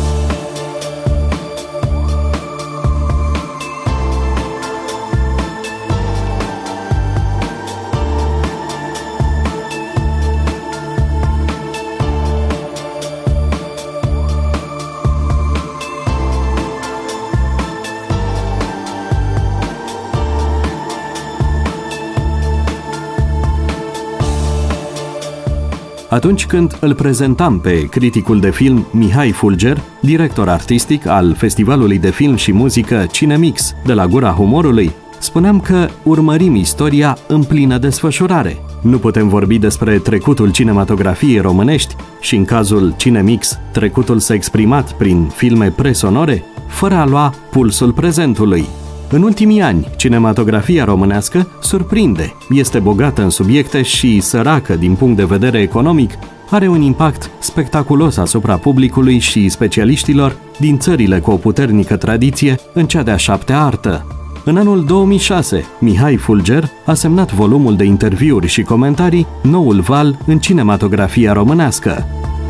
Atunci când îl prezentam pe criticul de film Mihai Fulger, director artistic al Festivalului de Film și Muzică Cinemix de la Gura Humorului, spuneam că urmărim istoria în plină desfășurare. Nu putem vorbi despre trecutul cinematografiei românești și, în cazul Cinemix, trecutul s-a exprimat prin filme presonore, fără a lua pulsul prezentului. În ultimii ani, cinematografia românească surprinde, este bogată în subiecte și săracă din punct de vedere economic, are un impact spectaculos asupra publicului și specialiștilor din țările cu o puternică tradiție în cea de-a 7-a artă. În anul 2006, Mihai Fulger a semnat volumul de interviuri și comentarii Noul val în cinematografia românească.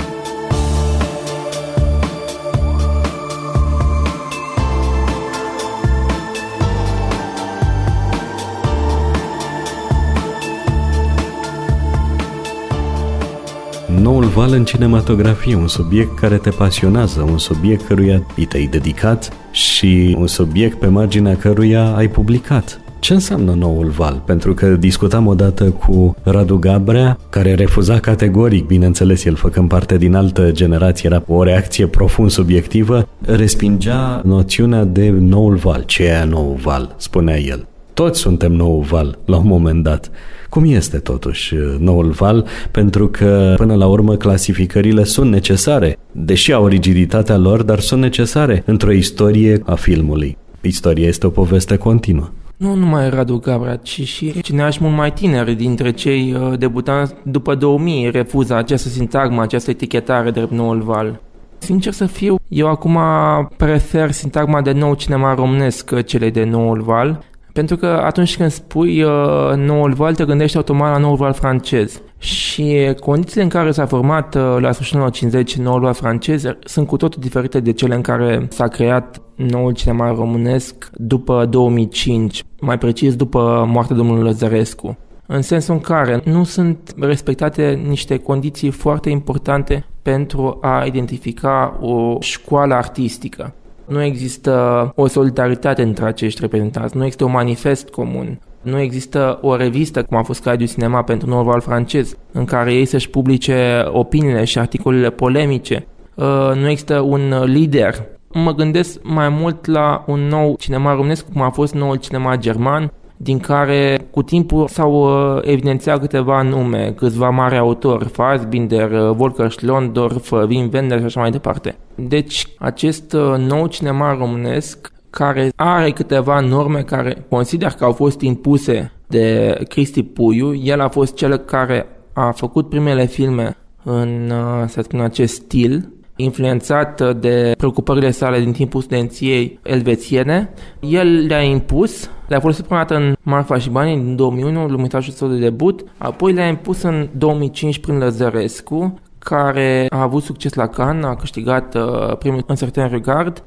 Noul val în cinematografie, un subiect care te pasionează, un subiect căruia te-ai dedicat și un subiect pe marginea căruia ai publicat. Ce înseamnă noul val? Pentru că discutam odată cu Radu Gabrea, care refuza categoric, bineînțeles, el făcând parte din altă generație, era o reacție profund subiectivă, respingea noțiunea de noul val. Ce e nou val? Spunea el. Toți suntem nou val la un moment dat. Cum este totuși noul val? Pentru că până la urmă clasificările sunt necesare, deși au rigiditatea lor, dar sunt necesare într-o istorie a filmului. Istoria este o poveste continuă. Nu numai Radu Gabrea, ci și cineași mult mai tineri dintre cei debutanți după 2000 refuză această sintagmă, această etichetare de noul val. Sincer să fiu, eu acum prefer sintagma de nou cinema românesc celei de noul val, pentru că atunci când spui noul val, te gândești automat la noul val francez. Și condițiile în care s-a format la sfârșitul anilor 50 noul val francez sunt cu totul diferite de cele în care s-a creat noul cinema românesc după 2005, mai precis după moartea domnului Lăzărescu. În sensul în care nu sunt respectate niște condiții foarte importante pentru a identifica o școală artistică. Nu există o solidaritate între acești reprezentanți, nu există un manifest comun, nu există o revistă, cum a fost Cadiu Cinema pentru noul val francez, în care ei să-și publice opiniile și articolele polemice. Nu există un lider. Mă gândesc mai mult la un nou cinema românesc, cum a fost noul cinema german, din care cu timpul s-au evidențiat câteva nume, câțiva mari autori, Fassbinder, Volker Schlondorf, Wim Wenders și așa mai departe. Deci acest nou cinema românesc, care are câteva norme care consider că au fost impuse de Cristi Puiu, el a fost cel care a făcut primele filme în, să spun, acest stil, influențat de preocupările sale din timpul studenției elvețiene. El le-a impus, le-a folosit prima dată în Marfa și Banii din 2001, lungmetrajul său de debut, apoi le-a impus în 2005 prin Lăzărescu, care a avut succes la Cannes, a câștigat primul Un certain regard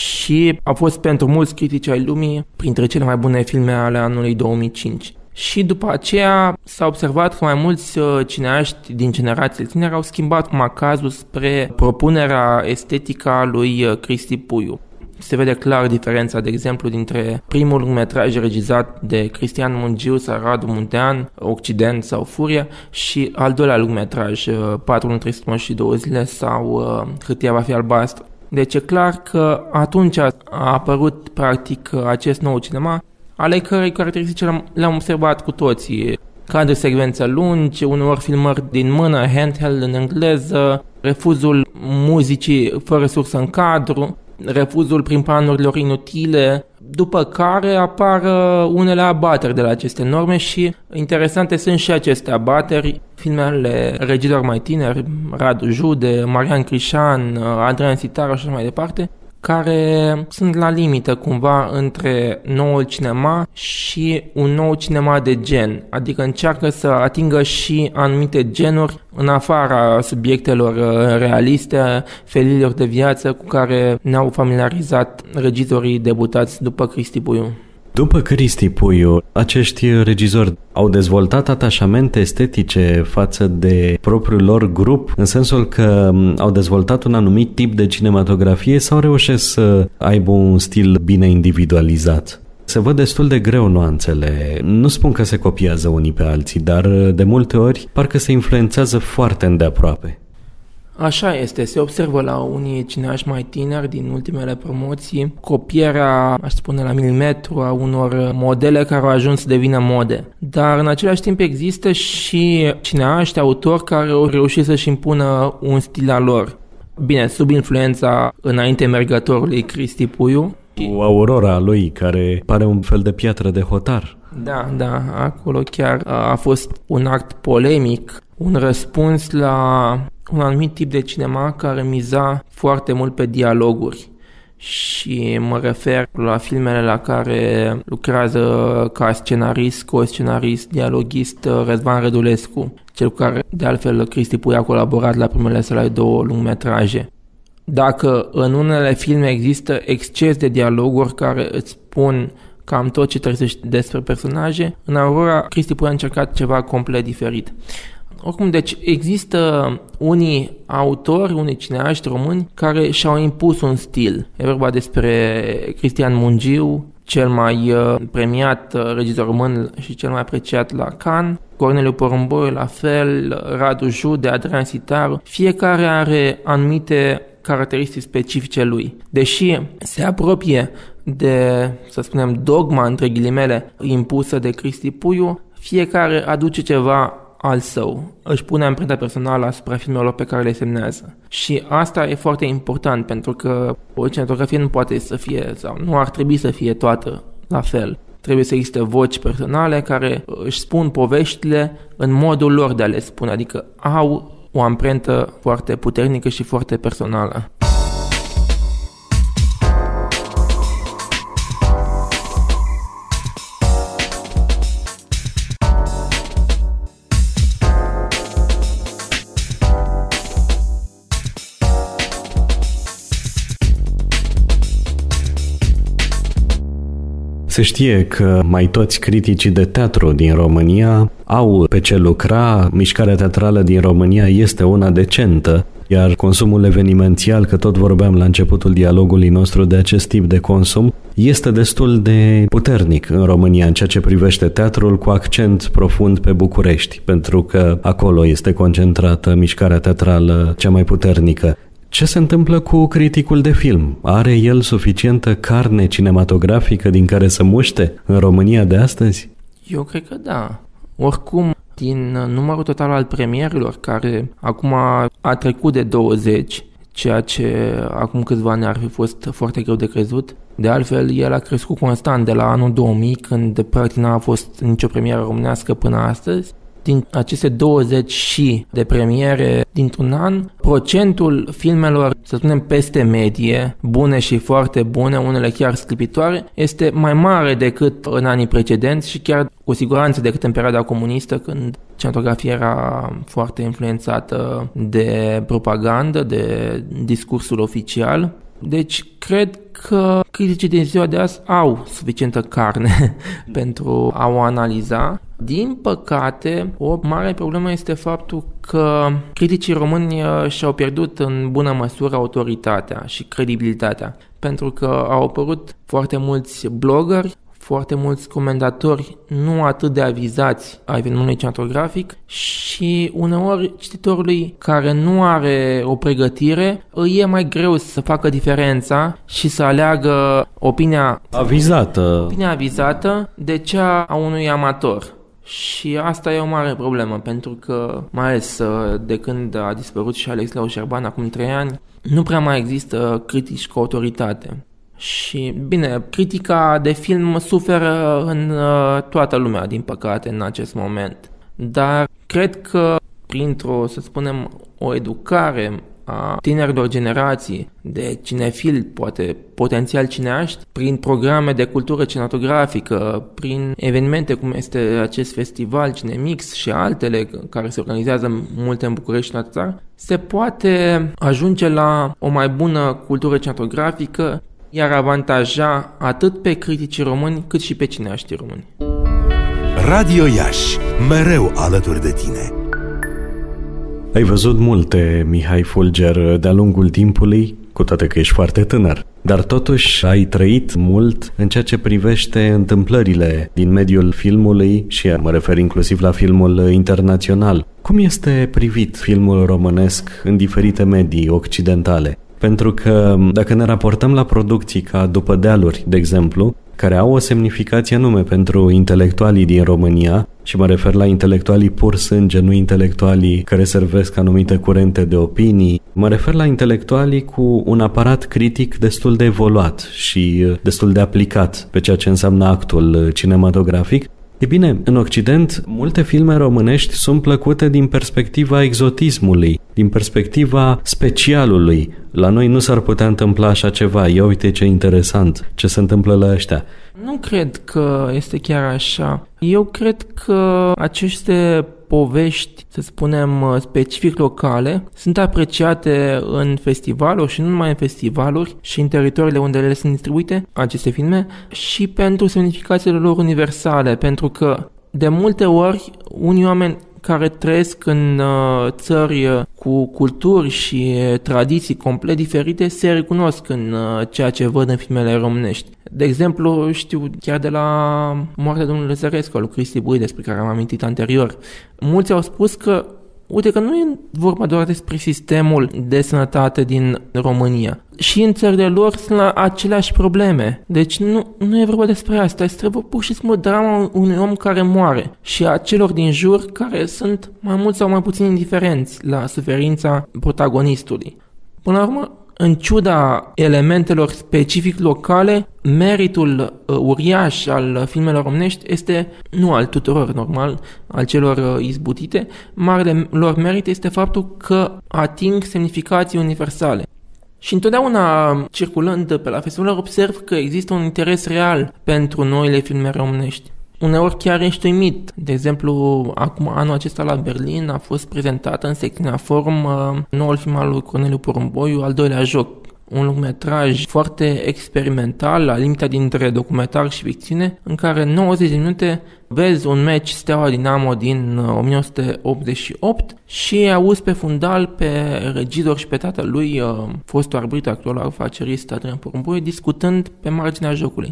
și a fost pentru mulți critici ai lumii printre cele mai bune filme ale anului 2005. Și după aceea s-a observat că mai mulți cineaști din generațiile tineri au schimbat macazul spre propunerea estetică a lui Cristi Puiu. Se vede clar diferența, de exemplu, dintre primul lungmetraj regizat de Cristian Mungiu sau Radu Muntean, Occident sau Furia, și al doilea lungmetraj, 4 luni, 300 și 2 zile sau Hârtia va fi albastră. Deci e clar că atunci a apărut practic acest nou cinema, ale cărei caracteristici le-am observat cu toții. Cadre secvențe lungi, uneori filmări din mână, handheld în engleză, refuzul muzicii fără sursă în cadru, refuzul prin planurilor inutile, după care apar unele abateri de la aceste norme și interesante sunt și aceste abateri. Filmele regilor mai tineri, Radu Jude, Marian Crișan, Adrian Sitaru și așa mai departe, care sunt la limită cumva între noul cinema și un nou cinema de gen, adică încearcă să atingă și anumite genuri în afara subiectelor realiste, felilor de viață cu care ne-au familiarizat regizorii debutați după Cristi Puiu. După Cristi Puiu, acești regizori au dezvoltat atașamente estetice față de propriul lor grup, în sensul că au dezvoltat un anumit tip de cinematografie sau reușesc să aibă un stil bine individualizat? Se văd destul de greu nuanțele. Nu spun că se copiază unii pe alții, dar de multe ori parcă se influențează foarte îndeaproape. Așa este, se observă la unii cineași mai tineri din ultimele promoții copierea, aș spune la milimetru, a unor modele care au ajuns să devină mode. Dar în același timp există și cineași, autori care au reușit să-și impună un stil al lor. Bine, sub influența înainte mergătorului Cristi Puiu. Cu aurora lui, care pare un fel de piatră de hotar. Da, acolo chiar a fost un act polemic, un răspuns la un anumit tip de cinema care miza foarte mult pe dialoguri. Și mă refer la filmele la care lucrează ca scenarist, co-scenarist, dialogist Răzvan Rădulescu, cel cu care de altfel Cristi Puiu a colaborat la primele sale 2 lungmetraje. Dacă în unele filme există exces de dialoguri care îți spun cam tot ce trebuie să știi despre personaje, în Aurora Cristi Puiu a încercat ceva complet diferit. Oricum, deci există unii autori, unii cineaști români care și-au impus un stil. E vorba despre Cristian Mungiu, cel mai premiat regizor român și cel mai apreciat la Cannes, Corneliu Porumboiu la fel, Radu Jude, Adrian Sitaru. Fiecare are anumite caracteristici specifice lui. Deși se apropie de, să spunem, dogma, între ghilimele, impusă de Cristi Puiu, fiecare aduce ceva al său, își pune amprenta personală asupra filmelor pe care le semnează. Și asta e foarte important, pentru că o cinematografie nu poate să fie, sau nu ar trebui să fie toată la fel. Trebuie să existe voci personale care își spun poveștile în modul lor de a le spune, adică au o amprentă foarte puternică și foarte personală. Se știe că mai toți criticii de teatru din România au pe ce lucra, mișcarea teatrală din România este una decentă, iar consumul evenimențial, că tot vorbeam la începutul dialogului nostru de acest tip de consum, este destul de puternic în România în ceea ce privește teatrul, cu accent profund pe București, pentru că acolo este concentrată mișcarea teatrală cea mai puternică. Ce se întâmplă cu criticul de film? Are el suficientă carne cinematografică din care să muște în România de astăzi? Eu cred că da. Oricum, din numărul total al premierilor, care acum a trecut de 20, ceea ce acum câțiva ani ar fi fost foarte greu de crezut, de altfel el a crescut constant de la anul 2000, când practic n-a fost nicio premieră românească până astăzi. Din aceste 20 și de premiere dintr-un an, procentul filmelor, să spunem, peste medie, bune și foarte bune, unele chiar sclipitoare, este mai mare decât în anii precedenți și chiar cu siguranță decât în perioada comunistă, când cinematografia era foarte influențată de propagandă, de discursul oficial. Deci, cred că criticii din ziua de azi au suficientă carne pentru a o analiza. Din păcate, o mare problemă este faptul că criticii români și-au pierdut în bună măsură autoritatea și credibilitatea, pentru că au apărut foarte mulți bloggeri, foarte mulți comentatori nu atât de avizați a evenimentului cinematografic și uneori cititorului care nu are o pregătire îi e mai greu să facă diferența și să aleagă opinia avizată de cea a unui amator. Și asta e o mare problemă, pentru că, mai ales de când a dispărut și Alex Leu Șerban acum 3 ani, nu prea mai există critici cu autoritate. Și, bine, critica de film suferă în toată lumea, din păcate, în acest moment. Dar cred că printr-o, să spunem, o educare a tinerilor generații de cinefili, poate potențial cineaști, prin programe de cultură cinematografică, prin evenimente cum este acest festival Cinemix și altele care se organizează multe în București și în altă țară, se poate ajunge la o mai bună cultură cinematografică, iar avantaja atât pe criticii români cât și pe cineaștii români. Radio Iași, mereu alături de tine. Ai văzut multe, Mihai Fulger, de-a lungul timpului, cu toate că ești foarte tânăr, dar totuși ai trăit mult în ceea ce privește întâmplările din mediul filmului și mă refer inclusiv la filmul internațional. Cum este privit filmul românesc în diferite medii occidentale? Pentru că dacă ne raportăm la producții ca După dealuri, de exemplu, care au o semnificație anume pentru intelectualii din România, și mă refer la intelectualii pur sânge, nu intelectualii care servesc anumite curente de opinii, mă refer la intelectualii cu un aparat critic destul de evoluat și destul de aplicat pe ceea ce înseamnă actul cinematografic. E bine, în Occident, multe filme românești sunt plăcute din perspectiva exotismului, din perspectiva specialului. La noi nu s-ar putea întâmpla așa ceva. Ia uite ce interesant, ce se întâmplă la ăștia. Nu cred că este chiar așa. Eu cred că aceste povești, să spunem, specific locale, sunt apreciate în festivaluri și nu numai în festivaluri și în teritoriile unde ele sunt distribuite, aceste filme, și pentru semnificațiile lor universale, pentru că de multe ori unii oameni care trăiesc în țări cu culturi și tradiții complet diferite se recunosc în ceea ce văd în filmele românești. De exemplu, știu chiar de la Moartea domnului Lăzărescu, al lui Cristi Bui, despre care am amintit anterior. Mulți au spus că uite că nu e vorba doar despre sistemul de sănătate din România. Și în țările lor sunt la aceleași probleme. Deci nu e vorba despre asta. Este vorba pur și simplu drama unui om care moare și a celor din jur care sunt mai mult sau mai puțin indiferenți la suferința protagonistului. Până la urmă, în ciuda elementelor specific locale, meritul uriaș al filmelor românești este, nu al tuturor, normal, al celor izbutite, marele lor merit este faptul că ating semnificații universale. Și întotdeauna, circulând pe la festival, observ că există un interes real pentru noile filme românești. Uneori chiar ești uimit. De exemplu, acum anul acesta la Berlin a fost prezentată în secțiunea Forum noul film al lui Corneliu Porumboiu, Al doilea joc. Un lungmetraj foarte experimental, la limita dintre documentar și ficțiune, în care 90 de minute vezi un meci Steaua Dinamo din 1988 și auzi pe fundal pe regizor și pe tatălui, fostul arbitru, actual afacerist Adrian Porumboiu, discutând pe marginea jocului.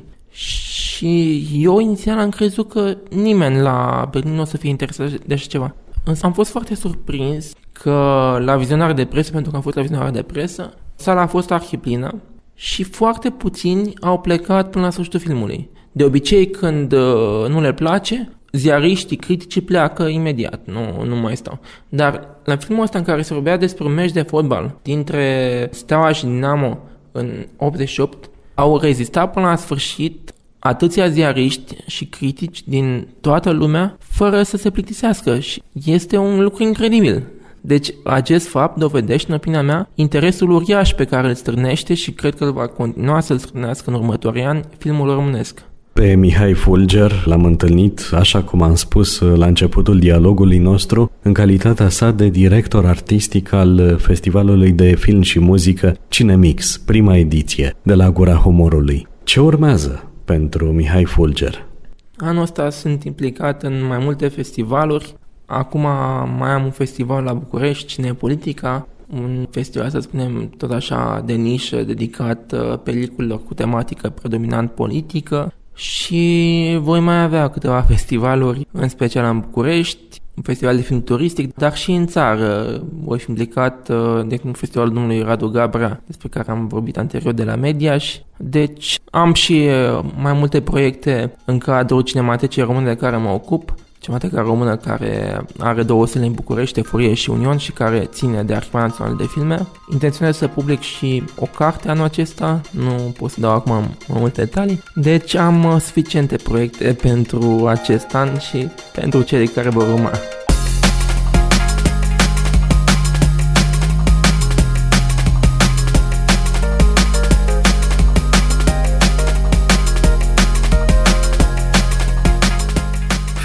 Și eu inițial am crezut că nimeni la Berlin nu o să fie interesat de așa ceva. Însă am fost foarte surprins că la vizionare de presă, pentru că am fost la vizionare de presă, sala a fost arhiplină și foarte puțini au plecat până la sfârșitul filmului. De obicei, când nu le place, ziariștii, criticii pleacă imediat, nu mai stau. Dar la filmul ăsta în care se vorbea despre un meci de fotbal dintre Steaua și Dinamo în 88, au rezistat până la sfârșit atâția ziariști și critici din toată lumea fără să se plictisească și este un lucru incredibil. Deci acest fapt dovedește, în opinia mea, interesul uriaș pe care îl strânește și cred că îl va continua să-l strânească în următorii ani filmul românesc. Pe Mihai Fulger l-am întâlnit, așa cum am spus la începutul dialogului nostru, în calitatea sa de director artistic al Festivalului de Film și Muzică Cinemix, prima ediție, de la Gura Humorului. Ce urmează pentru Mihai Fulger? Anul ăsta sunt implicat în mai multe festivaluri. Acum mai am un festival la București, Cinepolitica, un festival, să spunem, tot așa de nișă, dedicat peliculelor cu tematică predominant politică. Și voi mai avea câteva festivaluri, în special în București, un festival de film turistic, dar și în țară. Voi fi implicat de festivalul domnului Radu Gabra, despre care am vorbit anterior, de la Mediaș. Deci am și mai multe proiecte în cadrul Cinematecii Române de care mă ocup. Cinemateca Română, care are două sale în București, Eforie și Union, și care ține de Arhiva Națională de Filme. Intenționez să public și o carte anul acesta, nu pot să dau acum mai multe detalii. Deci am suficiente proiecte pentru acest an și pentru cele care vor urma.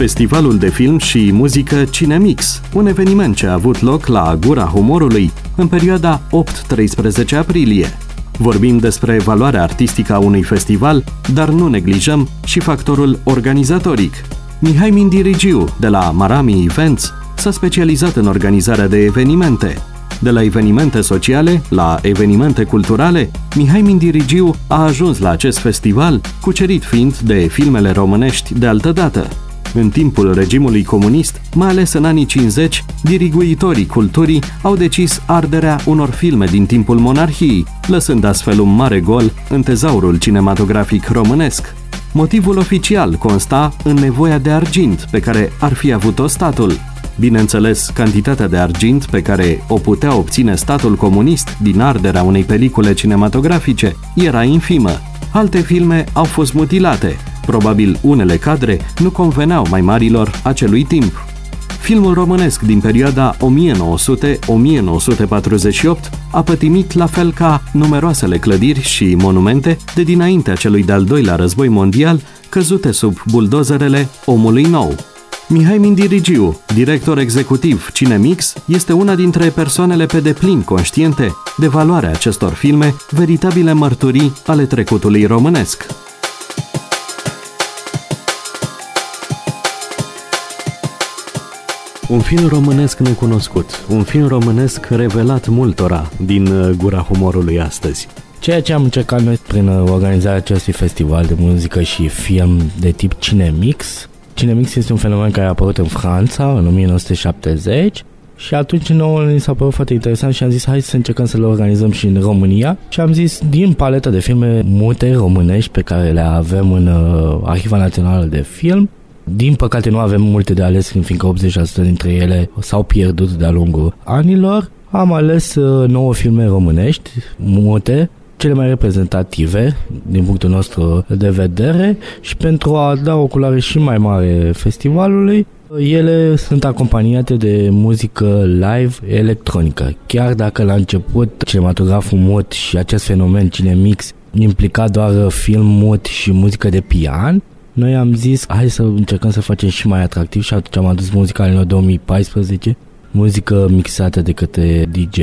festivalul de film și muzică Cinemix, un eveniment ce a avut loc la Gura Humorului în perioada 8-13 aprilie. Vorbim despre valoarea artistică a unui festival, dar nu neglijăm și factorul organizatoric. Mihai Mindirigiu, de la Marami Events, s-a specializat în organizarea de evenimente. De la evenimente sociale la evenimente culturale, Mihai Mindirigiu a ajuns la acest festival, cucerit fiind de filmele românești de altădată. În timpul regimului comunist, mai ales în anii 50, diriguitorii culturii au decis arderea unor filme din timpul monarhiei, lăsând astfel un mare gol în tezaurul cinematografic românesc. Motivul oficial consta în nevoia de argint pe care ar fi avut-o statul. Bineînțeles, cantitatea de argint pe care o putea obține statul comunist din arderea unei pelicule cinematografice era infimă. Alte filme au fost mutilate. Probabil unele cadre nu conveneau mai marilor acelui timp. Filmul românesc din perioada 1900-1948 a pătimit la fel ca numeroasele clădiri și monumente de dinaintea celui de-al doilea război mondial, căzute sub buldozerele omului nou. Mihai Mindirigiu, director executiv Cinemix, este una dintre persoanele pe deplin conștiente de valoarea acestor filme, veritabile mărturii ale trecutului românesc. Un film românesc necunoscut, un film românesc revelat multora din Gura Humorului astăzi. Ceea ce am încercat noi prin organizarea acestui festival de muzică și film de tip Cinemix. Cinemix este un fenomen care a apărut în Franța în 1970 și atunci nouă ni s-a părut foarte interesant și am zis hai să încercăm să le organizăm și în România și am zis din paleta de filme mute românești pe care le avem în Arhiva Națională de Film. Din păcate nu avem multe de ales, fiindcă 80% dintre ele s-au pierdut de-a lungul anilor. Am ales 9 filme românești, mute, cele mai reprezentative din punctul nostru de vedere și pentru a da o culoare și mai mare festivalului, ele sunt acompaniate de muzică live electronică. Chiar dacă la început cinematograful mut și acest fenomen Cinemix implica doar film mut și muzică de pian, noi am zis, hai să încercăm să facem și mai atractiv și atunci am adus muzica în 2014, muzică mixată de către DJ.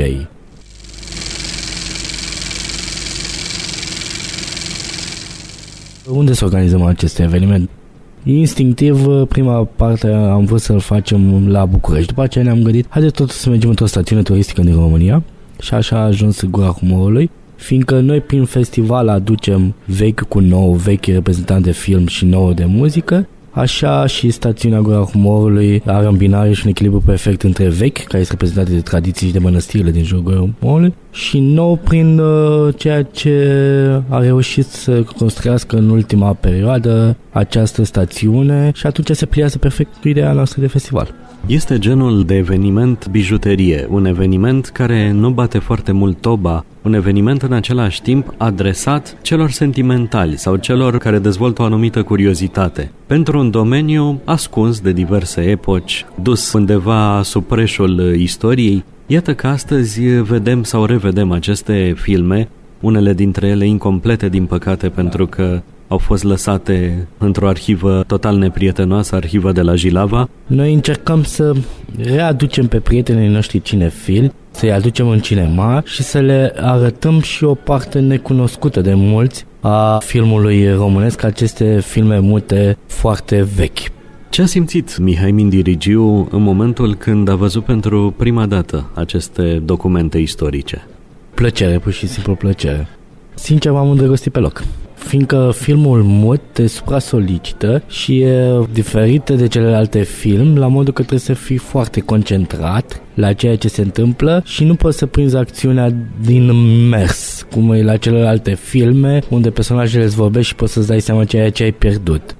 Unde să organizăm acest eveniment? Instinctiv, prima parte am vrut să-l facem la București. După aceea ne-am gândit, haideți totuși să mergem într-o stațiune turistică din România și așa a ajuns Gura Humorului. Fiindcă noi prin festival aducem vechi cu nou, vechi reprezentant de film și nou de muzică, așa și stațiunea Gura Humorului are un binare și un echilibru perfect între vechi, care este reprezentat de tradiții și de mănăstirile din jurul Gura Humorului, și nou prin ceea ce a reușit să construiască în ultima perioadă această stațiune și atunci se pliază perfect cu ideea noastră de festival. Este genul de eveniment bijuterie, un eveniment care nu bate foarte mult toba, un eveniment în același timp adresat celor sentimentali sau celor care dezvoltă o anumită curiozitate. Pentru un domeniu ascuns de diverse epoci, dus undeva sub preșul istoriei, iată că astăzi vedem sau revedem aceste filme, unele dintre ele incomplete din păcate pentru că au fost lăsate într-o arhivă total neprietenoasă, arhiva de la Jilava. Noi încercăm să readucem pe prietenii noștri cinefili, să-i aducem în cinema și să le arătăm și o parte necunoscută de mulți a filmului românesc, aceste filme mute foarte vechi. Ce a simțit Mihai Mindirigiu în momentul când a văzut pentru prima dată aceste documente istorice? Plăcere, pur și simplu plăcere. Sincer, m-am îndrăgostit pe loc. Fiindcă filmul mut te supra-solicită și e diferit de celelalte film, la modul că trebuie să fii foarte concentrat la ceea ce se întâmplă și nu poți să prinzi acțiunea din mers, cum e la celelalte filme, unde personajele îți vorbesc și poți să-ți dai seama ceea ce ai pierdut.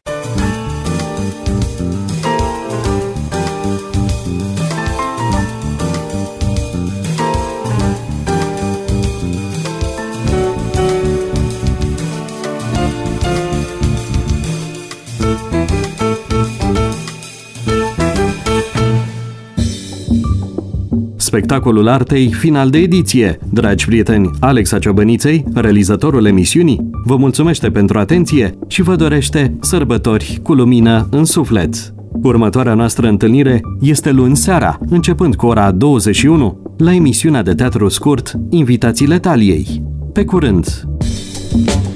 Spectacolul artei, final de ediție. Dragi prieteni, Alexa Ciobăniței, realizatorul emisiunii, vă mulțumește pentru atenție și vă dorește sărbători cu lumină în suflet. Următoarea noastră întâlnire este luni seara, începând cu ora 21, la emisiunea de teatru scurt Invitațiile Taliei. Pe curând!